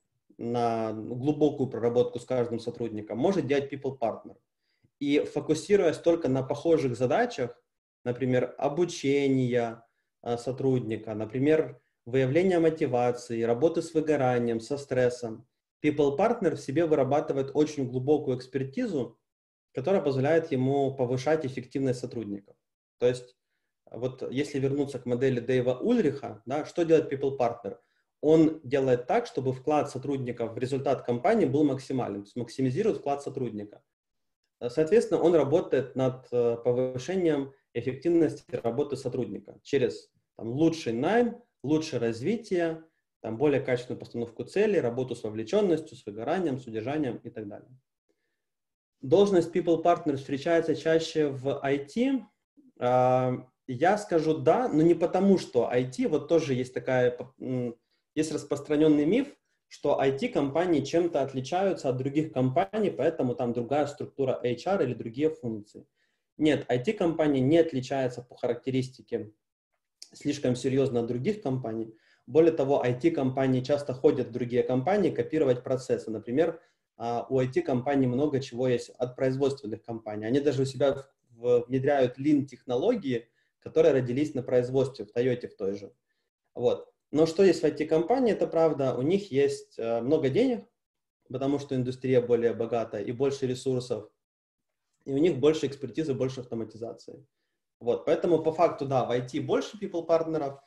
на глубокую проработку с каждым сотрудником, может делать People Partner. И фокусируясь только на похожих задачах, например, обучения э, сотрудника, например, выявление мотивации, работы с выгоранием, со стрессом, People Partner в себе вырабатывает очень глубокую экспертизу, которая позволяет ему повышать эффективность сотрудников. То есть, вот если вернуться к модели Дэйва Ульриха, да, что делает People Partner? Он делает так, чтобы вклад сотрудников в результат компании был максимален, то есть максимизирует вклад сотрудника. Соответственно, он работает над повышением эффективности работы сотрудника через там, лучший найм, лучшее развитие, там, более качественную постановку целей, работу с вовлеченностью, с выгоранием, с удержанием и так далее. Должность People Partner встречается чаще в ай ти. Я скажу да, но не потому, что ай ти, вот тоже есть такая, есть распространенный миф, что ай ти-компании чем-то отличаются от других компаний, поэтому там другая структура эйч ар или другие функции. Нет, ай ти-компании не отличаются по характеристике слишком серьезно от других компаний. Более того, ай ти-компании часто ходят в другие компании копировать процессы. Например, у ай ти-компаний много чего есть от производственных компаний. Они даже у себя внедряют лин-технологии, которые родились на производстве, в Toyota в той же. Вот. Но что есть в ай ти-компании, это правда, у них есть много денег, потому что индустрия более богата и больше ресурсов, и у них больше экспертизы, больше автоматизации. Вот. Поэтому по факту, да, в ай ти больше people-партнеров,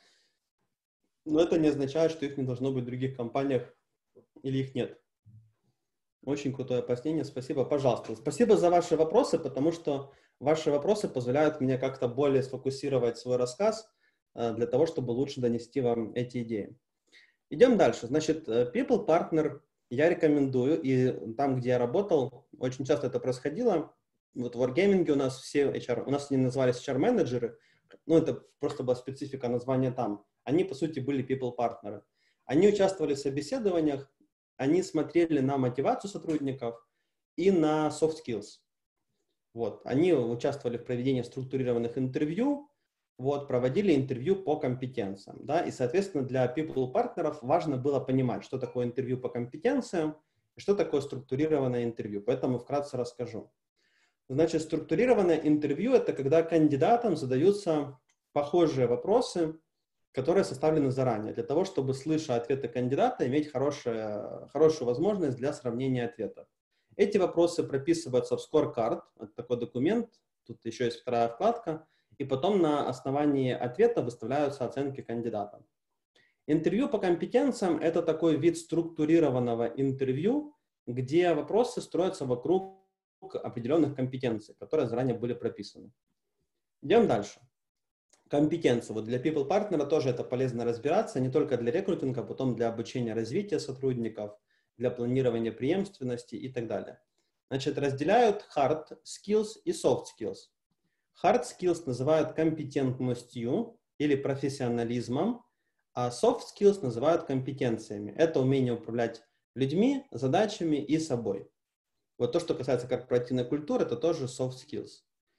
но это не означает, что их не должно быть в других компаниях или их нет. Очень крутое пояснение, спасибо, пожалуйста. Спасибо за ваши вопросы, потому что ваши вопросы позволяют мне как-то более сфокусировать свой рассказ для того, чтобы лучше донести вам эти идеи. Идем дальше. Значит, People Partner я рекомендую, и там, где я работал, очень часто это происходило. Вот в Wargaming у нас все эйч ар, у нас они назывались эйч ар-менеджеры, ну это просто была специфика названия там. Они, по сути, были People Partner. Они участвовали в собеседованиях, они смотрели на мотивацию сотрудников и на soft skills. Вот. Они участвовали в проведении структурированных интервью, вот, проводили интервью по компетенциям. Да? И, соответственно, для people-партнеров важно было понимать, что такое интервью по компетенциям и что такое структурированное интервью. Поэтому вкратце расскажу. Значит, структурированное интервью – это когда кандидатам задаются похожие вопросы, которые составлены заранее, для того, чтобы, слыша ответы кандидата, иметь хорошее, хорошую возможность для сравнения ответов. Эти вопросы прописываются в scorecard, это такой документ, тут еще есть вторая вкладка, и потом на основании ответа выставляются оценки кандидатам. Интервью по компетенциям – это такой вид структурированного интервью, где вопросы строятся вокруг определенных компетенций, которые заранее были прописаны. Идем дальше. Компетенции. Вот для people партнера тоже это полезно разбираться, не только для рекрутинга, а потом для обучения, развития сотрудников, для планирования преемственности и так далее. Значит, разделяют hard skills и soft skills. Hard skills называют компетентностью или профессионализмом, а soft skills называют компетенциями. Это умение управлять людьми, задачами и собой. Вот то, что касается корпоративной культуры, это тоже soft skills.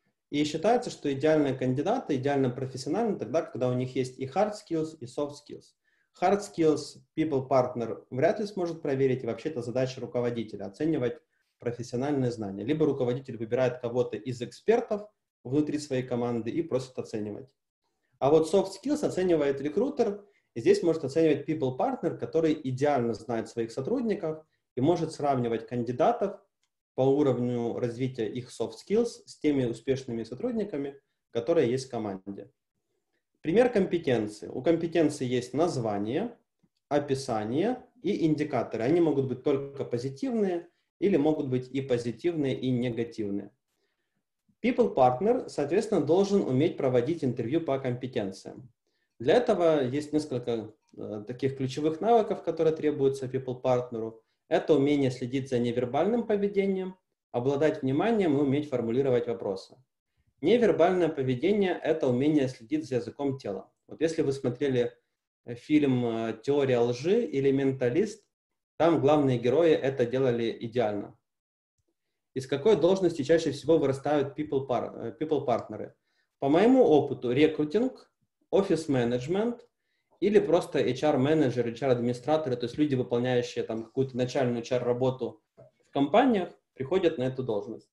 И считается, что идеальные кандидаты, идеально профессиональны тогда, когда у них есть и hard skills, и soft skills. Hard skills people partner вряд ли сможет проверить, и вообще это задача руководителя, оценивать профессиональные знания. Либо руководитель выбирает кого-то из экспертов внутри своей команды и просит оценивать. А вот soft skills оценивает рекрутер, и здесь может оценивать people partner, который идеально знает своих сотрудников и может сравнивать кандидатов по уровню развития их soft skills с теми успешными сотрудниками, которые есть в команде. Пример компетенции. У компетенции есть название, описание и индикаторы. Они могут быть только позитивные или могут быть и позитивные, и негативные. People Partner, соответственно, должен уметь проводить интервью по компетенциям. Для этого есть несколько э, таких ключевых навыков, которые требуются People Partner. Это умение следить за невербальным поведением, обладать вниманием и уметь формулировать вопросы. Невербальное поведение – это умение следить за языком тела. Вот если вы смотрели фильм «Теория лжи» или «Менталист», там главные герои это делали идеально. Из какой должности чаще всего вырастают people, par- people партнеры? По моему опыту, рекрутинг, офис-менеджмент или просто эйч ар-менеджер, эйч ар-администраторы, то есть люди, выполняющие там какую-то начальную эйч ар-работу в компаниях, приходят на эту должность.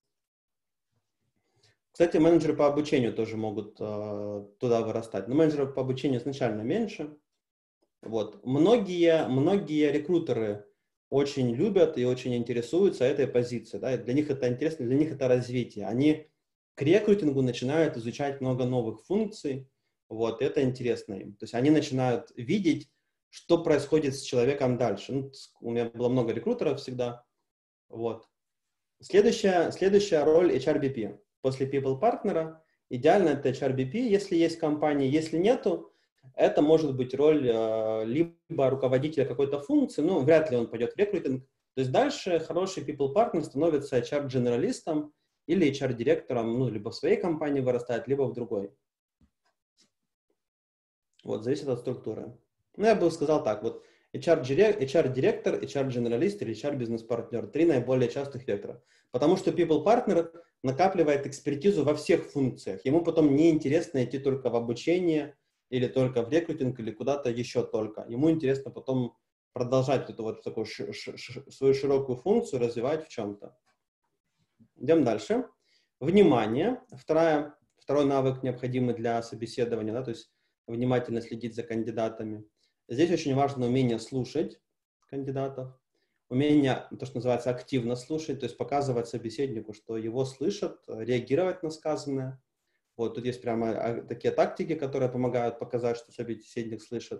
Кстати, менеджеры по обучению тоже могут э, туда вырастать, но менеджеров по обучению изначально меньше. Вот. Многие, многие рекрутеры очень любят и очень интересуются этой позицией. Да? Для них это интересно, для них это развитие. Они к рекрутингу начинают изучать много новых функций. Вот, это интересно им. То есть они начинают видеть, что происходит с человеком дальше. Ну, у меня было много рекрутеров всегда. Вот. Следующая, следующая роль эйч ар би пи. После people партнера идеально это эйч ар би пи, если есть компания, если нету, это может быть роль э, либо руководителя какой-то функции, но вряд ли он пойдет в рекрутинг. То есть дальше хороший people partner становится эйч ар-дженералистом или эйч ар-директором, ну, либо в своей компании вырастает, либо в другой. Вот, зависит от структуры. Ну, я бы сказал так, вот эйч ар-директор, эйч ар-дженералист или эйч ар-бизнес-партнер. Три наиболее частых вектора. Потому что people-партнер накапливает экспертизу во всех функциях. Ему потом не интересно идти только в обучение или только в рекрутинг или куда-то еще только. Ему интересно потом продолжать эту вот такую ш- ш- ш- свою широкую функцию развивать в чем-то. Идем дальше. Внимание. Вторая, второй навык, необходимый для собеседования, да, то есть внимательно следить за кандидатами. Здесь очень важно умение слушать кандидатов, умение, то, что называется, активно слушать, то есть показывать собеседнику, что его слышат, реагировать на сказанное. Вот тут есть прямо такие тактики, которые помогают показать, что собеседник слышит.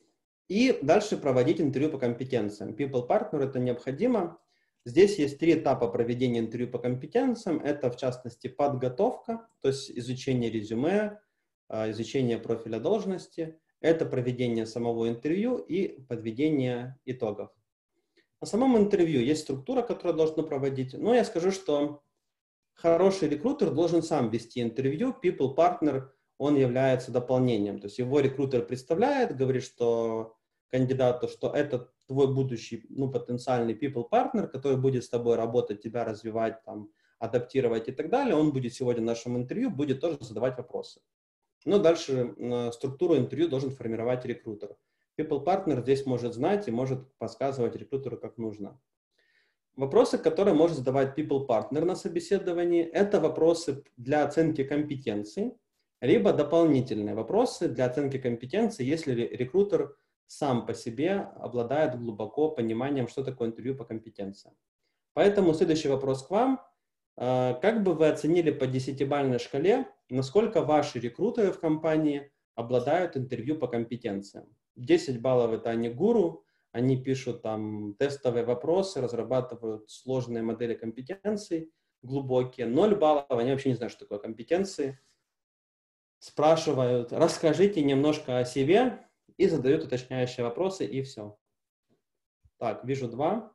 И дальше проводить интервью по компетенциям. People Partner это необходимо. Здесь есть три этапа проведения интервью по компетенциям. Это, в частности, подготовка, то есть изучение резюме, изучение профиля должности. Это проведение самого интервью и подведение итогов. На самом интервью есть структура, которую должна проводить. Но я скажу, что хороший рекрутер должен сам вести интервью. People Partner, он является дополнением. То есть его рекрутер представляет, говорит, что кандидату, что это твой будущий, ну, потенциальный people partner, который будет с тобой работать, тебя развивать, там, адаптировать и так далее. Он будет сегодня в нашем интервью, будет тоже задавать вопросы. Но дальше э, структуру интервью должен формировать рекрутер. People partner здесь может знать и может подсказывать рекрутеру, как нужно. Вопросы, которые может задавать people partner на собеседовании, это вопросы для оценки компетенций, либо дополнительные вопросы для оценки компетенций, если рекрутер сам по себе обладает глубоко пониманием, что такое интервью по компетенциям. Поэтому следующий вопрос к вам. Как бы вы оценили по десятибалльной шкале, насколько ваши рекрутеры в компании обладают интервью по компетенциям? десять баллов это они гуру, они пишут там тестовые вопросы, разрабатывают сложные модели компетенций, глубокие. ноль баллов, они вообще не знают, что такое компетенции. Спрашивают, расскажите немножко о себе, и задают уточняющие вопросы, и все. Так, вижу два.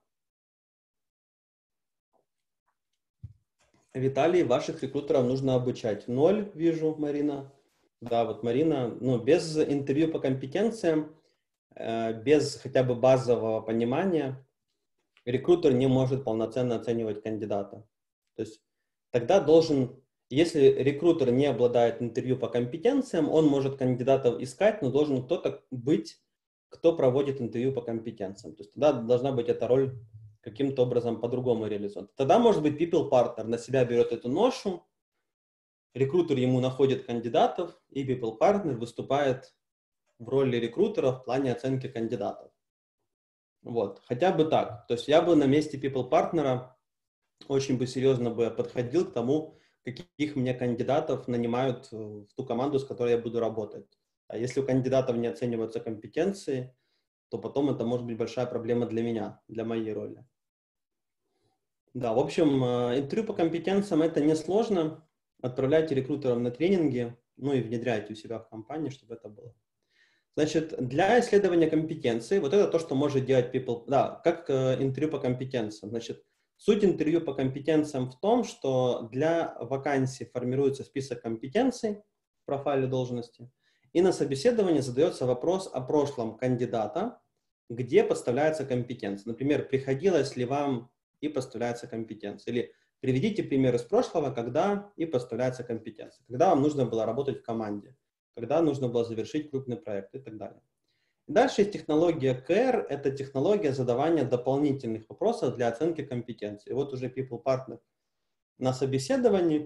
Виталий, ваших рекрутеров нужно обучать. Ноль, вижу, Марина. Да, вот Марина, ну, без интервью по компетенциям, э, без хотя бы базового понимания, рекрутер не может полноценно оценивать кандидата. То есть тогда должен, если рекрутер не обладает интервью по компетенциям, он может кандидатов искать, но должен кто-то быть, кто проводит интервью по компетенциям. То есть тогда должна быть эта роль каким-то образом по-другому реализована. Тогда, может быть, people partner на себя берет эту ношу, рекрутер ему находит кандидатов, и people partner выступает в роли рекрутера в плане оценки кандидатов. Вот, хотя бы так. То есть я бы на месте people partner очень бы серьезно бы подходил к тому, каких мне кандидатов нанимают в ту команду, с которой я буду работать. А если у кандидатов не оцениваются компетенции, то потом это может быть большая проблема для меня, для моей роли. Да, в общем, интервью по компетенциям это несложно. Отправляйте рекрутеров на тренинги, ну и внедряйте у себя в компании, чтобы это было. Значит, для исследования компетенции, вот это то, что может делать people, да, как интервью по компетенциям. Значит, суть интервью по компетенциям в том, что для вакансии формируется список компетенций в профайле должности, и на собеседовании задается вопрос о прошлом кандидата, где поставляется компетенция. Например, приходилось ли вам и поставляется компетенция. Или приведите пример из прошлого, когда и поставляется компетенция. Когда вам нужно было работать в команде, когда нужно было завершить крупный проект и так далее. Дальше есть технология кей эй ар, это технология задавания дополнительных вопросов для оценки компетенции. Вот уже people partner на собеседовании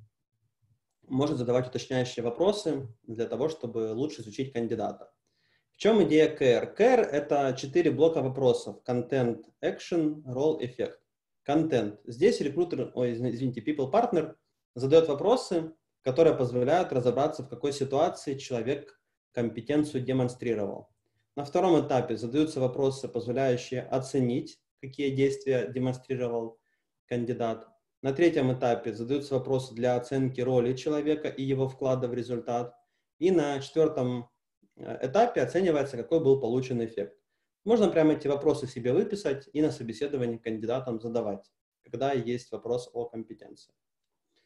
может задавать уточняющие вопросы для того, чтобы лучше изучить кандидата. В чем идея кей эй ар? кей эй ар — это четыре блока вопросов. Content, Action, Role, Effect. Content. Здесь рекрутер, ой, извините, people partner задает вопросы, которые позволяют разобраться, в какой ситуации человек компетенцию демонстрировал. На втором этапе задаются вопросы, позволяющие оценить, какие действия демонстрировал кандидат. На третьем этапе задаются вопросы для оценки роли человека и его вклада в результат. И на четвертом этапе оценивается, какой был получен эффект. Можно прямо эти вопросы себе выписать и на собеседовании кандидатам задавать, когда есть вопрос о компетенции.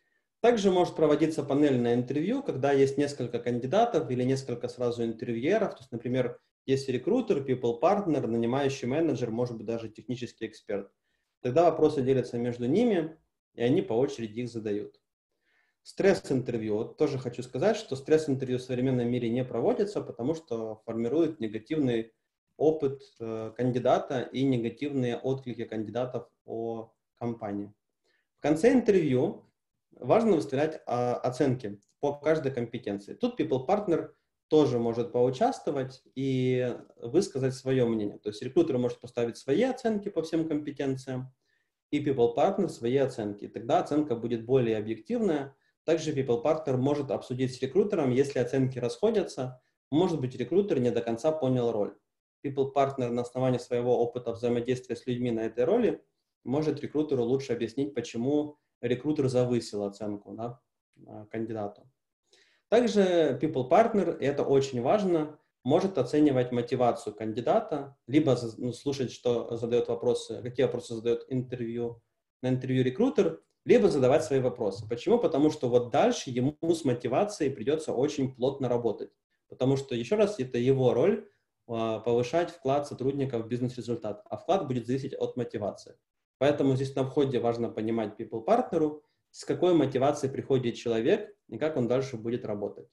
Также может проводиться панельное интервью, когда есть несколько кандидатов или несколько сразу интервьюеров. То есть, например, есть рекрутер, people partner, нанимающий менеджер, может быть, даже технический эксперт. Тогда вопросы делятся между ними, и они по очереди их задают. Стресс-интервью. Вот тоже хочу сказать, что стресс-интервью в современном мире не проводится, потому что формирует негативный опыт э, кандидата и негативные отклики кандидатов о компании. В конце интервью важно выставлять а, оценки по каждой компетенции. Тут people partner тоже может поучаствовать и высказать свое мнение. То есть рекрутер может поставить свои оценки по всем компетенциям, и people partner свои оценки. Тогда оценка будет более объективная. Также people partner может обсудить с рекрутером, если оценки расходятся. Может быть, рекрутер не до конца понял роль. People partner на основании своего опыта взаимодействия с людьми на этой роли может рекрутеру лучше объяснить, почему рекрутер завысил оценку, да, кандидату. Также people partner, и это очень важно, может оценивать мотивацию кандидата, либо ну, слушать, что задает вопросы, какие вопросы задает интервью, на интервью рекрутер, либо задавать свои вопросы. Почему? Потому что вот дальше ему с мотивацией придется очень плотно работать. Потому что, еще раз, это его роль повышать вклад сотрудников в бизнес-результат, а вклад будет зависеть от мотивации. Поэтому здесь на входе важно понимать people partnerу, с какой мотивацией приходит человек и как он дальше будет работать.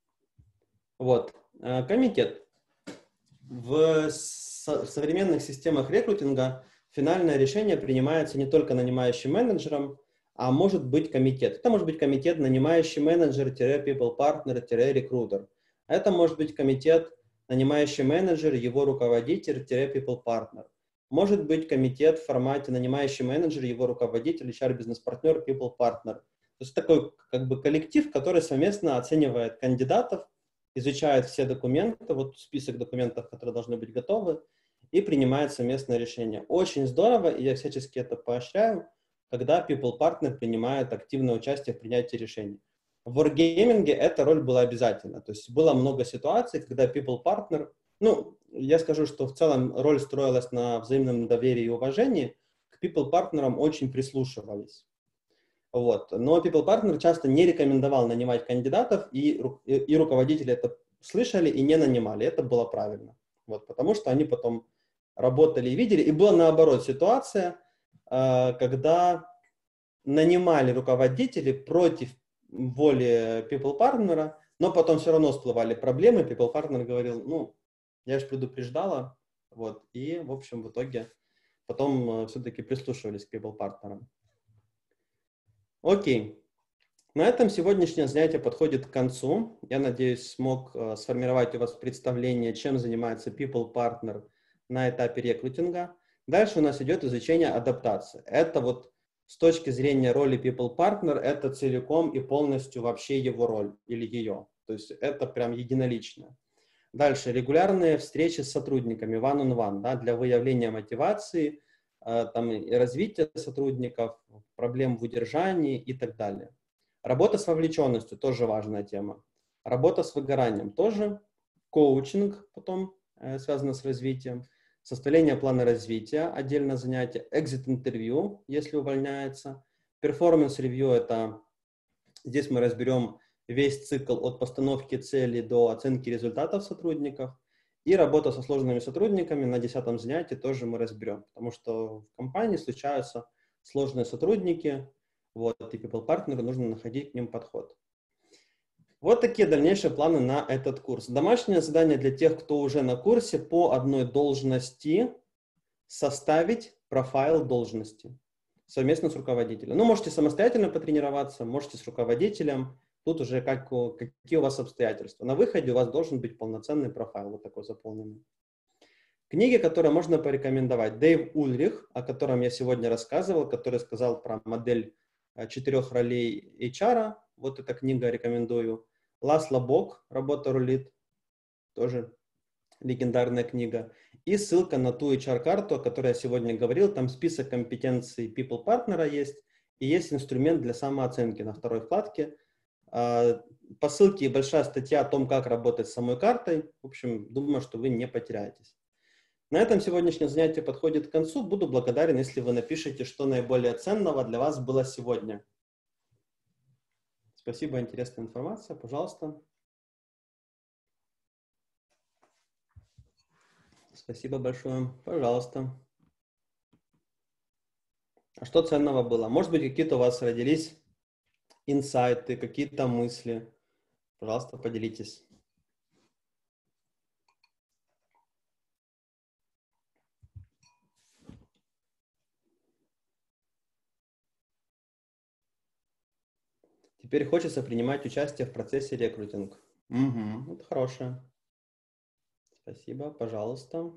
Вот. Комитет. В современных системах рекрутинга финальное решение принимается не только нанимающим менеджером, а может быть комитет. Это может быть комитет нанимающий менеджер-people partner-рекрутер. Это может быть комитет нанимающий менеджер, его руководитель-people partner. Может быть комитет в формате нанимающий менеджер, его руководитель, эйч ар-бизнес-партнер, people partner. То есть такой как бы коллектив, который совместно оценивает кандидатов, изучает все документы, вот список документов, которые должны быть готовы, и принимает совместное решение. Очень здорово, и я всячески это поощряю, когда people partner принимает активное участие в принятии решений. В Wargaming эта роль была обязательна. То есть было много ситуаций, когда people partner, ну, я скажу, что в целом роль строилась на взаимном доверии и уважении, к people партнерам очень прислушивались. Вот. Но people partner часто не рекомендовал нанимать кандидатов, и, и, и руководители это слышали и не нанимали. Это было правильно. Вот, потому что они потом работали и видели. И была наоборот ситуация, э, когда нанимали руководители против воли people partner, но потом все равно всплывали проблемы. People partner говорил, ну, я же предупреждала. Вот, и, в общем, в итоге потом э, все-таки прислушивались к people partner. Окей. На этом сегодняшнее занятие подходит к концу. Я надеюсь, смог э, сформировать у вас представление, чем занимается people partner на этапе рекрутинга. Дальше у нас идет изучение адаптации. Это вот с точки зрения роли people partner, это целиком и полностью вообще его роль или ее. То есть это прям единоличное. Дальше регулярные встречи с сотрудниками one-on-one, да, для выявления мотивации, там, и развития сотрудников, проблем в удержании и так далее. Работа с вовлеченностью тоже важная тема. Работа с выгоранием тоже. Коучинг потом э, связано с развитием. Составление плана развития, отдельное занятие. Экзит-интервью, если увольняется. Перформанс-ревью — это здесь мы разберем весь цикл от постановки цели до оценки результатов сотрудников. И работа со сложными сотрудниками на десятом занятии тоже мы разберем, потому что в компании случаются сложные сотрудники, вот, и people partner нужно находить к ним подход. Вот такие дальнейшие планы на этот курс. Домашнее задание для тех, кто уже на курсе: по одной должности составить профайл должности совместно с руководителем. Ну, можете самостоятельно потренироваться, можете с руководителем. Тут уже как, какие у вас обстоятельства. На выходе у вас должен быть полноценный профайл, вот такой заполненный. Книги, которые можно порекомендовать. Дэйв Ульрих, о котором я сегодня рассказывал, который сказал про модель четырех ролей эйч ар. Вот эта книга рекомендую. Ласло Бок, «Работа рулит». Тоже легендарная книга. И ссылка на ту эйч ар-карту, о которой я сегодня говорил. Там список компетенций people partner есть. И есть инструмент для самооценки на второй вкладке. По ссылке большая статья о том, как работать с самой картой. В общем, думаю, что вы не потеряетесь. На этом сегодняшнее занятие подходит к концу. Буду благодарен, если вы напишите, что наиболее ценного для вас было сегодня. Спасибо, интересная информация. Пожалуйста. Спасибо большое. Пожалуйста. А что ценного было? Может быть, какие-то у вас родились инсайты, какие-то мысли? Пожалуйста, поделитесь. Теперь хочется принимать участие в процессе рекрутинга. Угу, это хорошее. Спасибо, пожалуйста.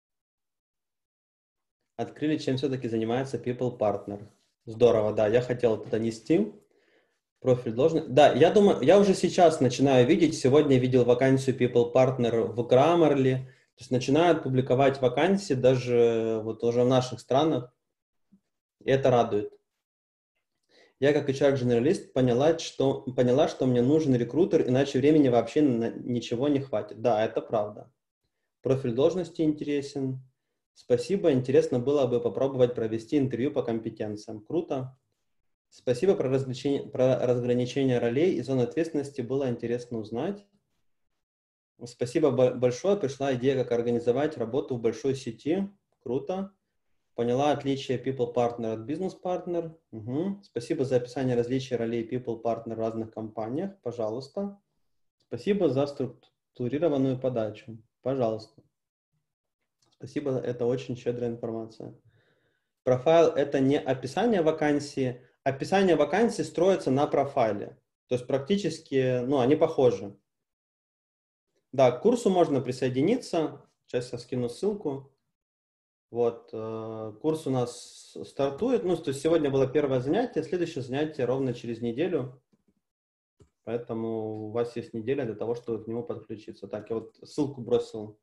Открыли, чем все-таки занимается People Partner. Здорово, да, я хотел это донести. Профиль должен... Да, я думаю, я уже сейчас начинаю видеть, сегодня видел вакансию People Partner в Grammarly, то есть начинают публиковать вакансии даже вот уже в наших странах, и это радует. Я как эйч ар-дженералист поняла что, поняла, что мне нужен рекрутер, иначе времени вообще на ничего не хватит. Да, это правда. Профиль должности интересен. Спасибо, интересно было бы попробовать провести интервью по компетенциям. Круто. Спасибо про, про разграничение ролей и зон ответственности, было интересно узнать. Спасибо большое, пришла идея, как организовать работу в большой сети. Круто. Поняла отличие People Partner от Business Partner. Угу. Спасибо за описание различий ролей People Partner в разных компаниях. Пожалуйста. Спасибо за структурированную подачу. Пожалуйста. Спасибо, это очень щедрая информация. Профайл — это не описание вакансии. Описание вакансии строится на профайле. То есть практически, ну, они похожи. Да, к курсу можно присоединиться. Сейчас я скину ссылку. Вот, э, курс у нас стартует. Ну, то есть сегодня было первое занятие, следующее занятие ровно через неделю. Поэтому у вас есть неделя для того, чтобы к нему подключиться. Так, я вот ссылку бросил.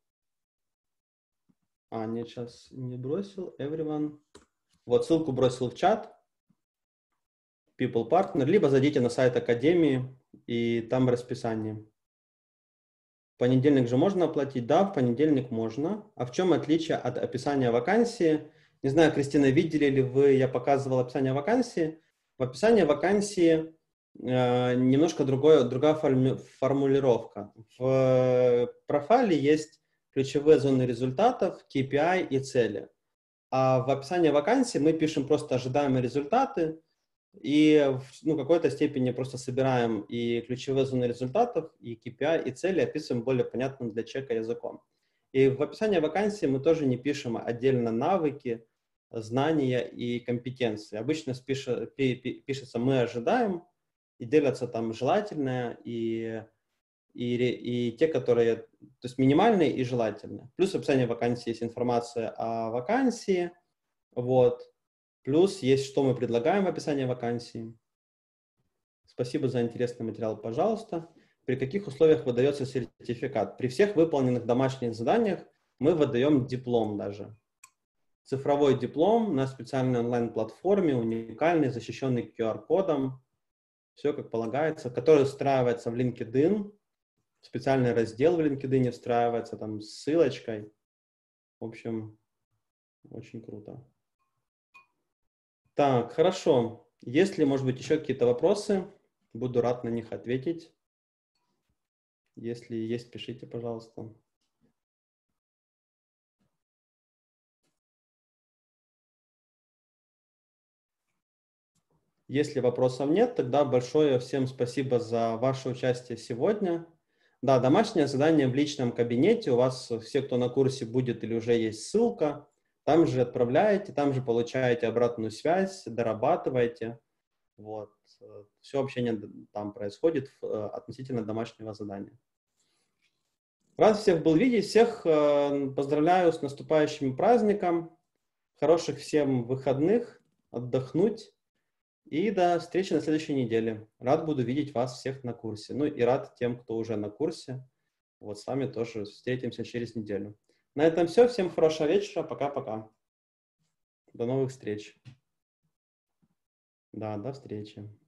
А, нет, сейчас не бросил. Everyone. Вот ссылку бросил в чат. People Partner. Либо зайдите на сайт Академии, и там расписание. В понедельник же можно оплатить? Да, в понедельник можно. А в чем отличие от описания вакансии? Не знаю, Кристина, видели ли вы, я показывал описание вакансии. В описании вакансии э, немножко другое, другая форми, формулировка. В профайле есть ключевые зоны результатов, кей пи ай и цели. А в описании вакансии мы пишем просто ожидаемые результаты, и в ну, какой-то степени просто собираем и ключевые зоны результатов, и кей пи ай, и цели описываем более понятным для человека языком. И в описании вакансии мы тоже не пишем отдельно навыки, знания и компетенции. Обычно спиша, пи, пи, пишется «мы ожидаем», и делятся там желательное и, и, и те, которые, то есть минимальные и желательные. Плюс в описании вакансии есть информация о вакансии, вот. Плюс есть, что мы предлагаем в описании вакансии. Спасибо за интересный материал, пожалуйста. При каких условиях выдается сертификат? При всех выполненных домашних заданиях мы выдаем диплом даже. Цифровой диплом на специальной онлайн-платформе, уникальный, защищенный ку ар-кодом. Все как полагается, который встраивается в LinkedIn. Специальный раздел в LinkedIn встраивается там с ссылочкой. В общем, очень круто. Так, хорошо. Есть ли, может быть, еще какие-то вопросы? Буду рад на них ответить. Если есть, пишите, пожалуйста. Если вопросов нет, тогда большое всем спасибо за ваше участие сегодня. Да, домашнее задание в личном кабинете. У вас все, кто на курсе будет или уже есть ссылка. Там же отправляете, там же получаете обратную связь, дорабатываете. Вот. Все общение там происходит относительно домашнего задания. Рад всех был видеть, всех поздравляю с наступающим праздником. Хороших всем выходных, отдохнуть. И до встречи на следующей неделе. Рад буду видеть вас всех на курсе. Ну и рад тем, кто уже на курсе. Вот с вами тоже встретимся через неделю. На этом все. Всем хорошего вечера. Пока-пока. До новых встреч. Да, до встречи.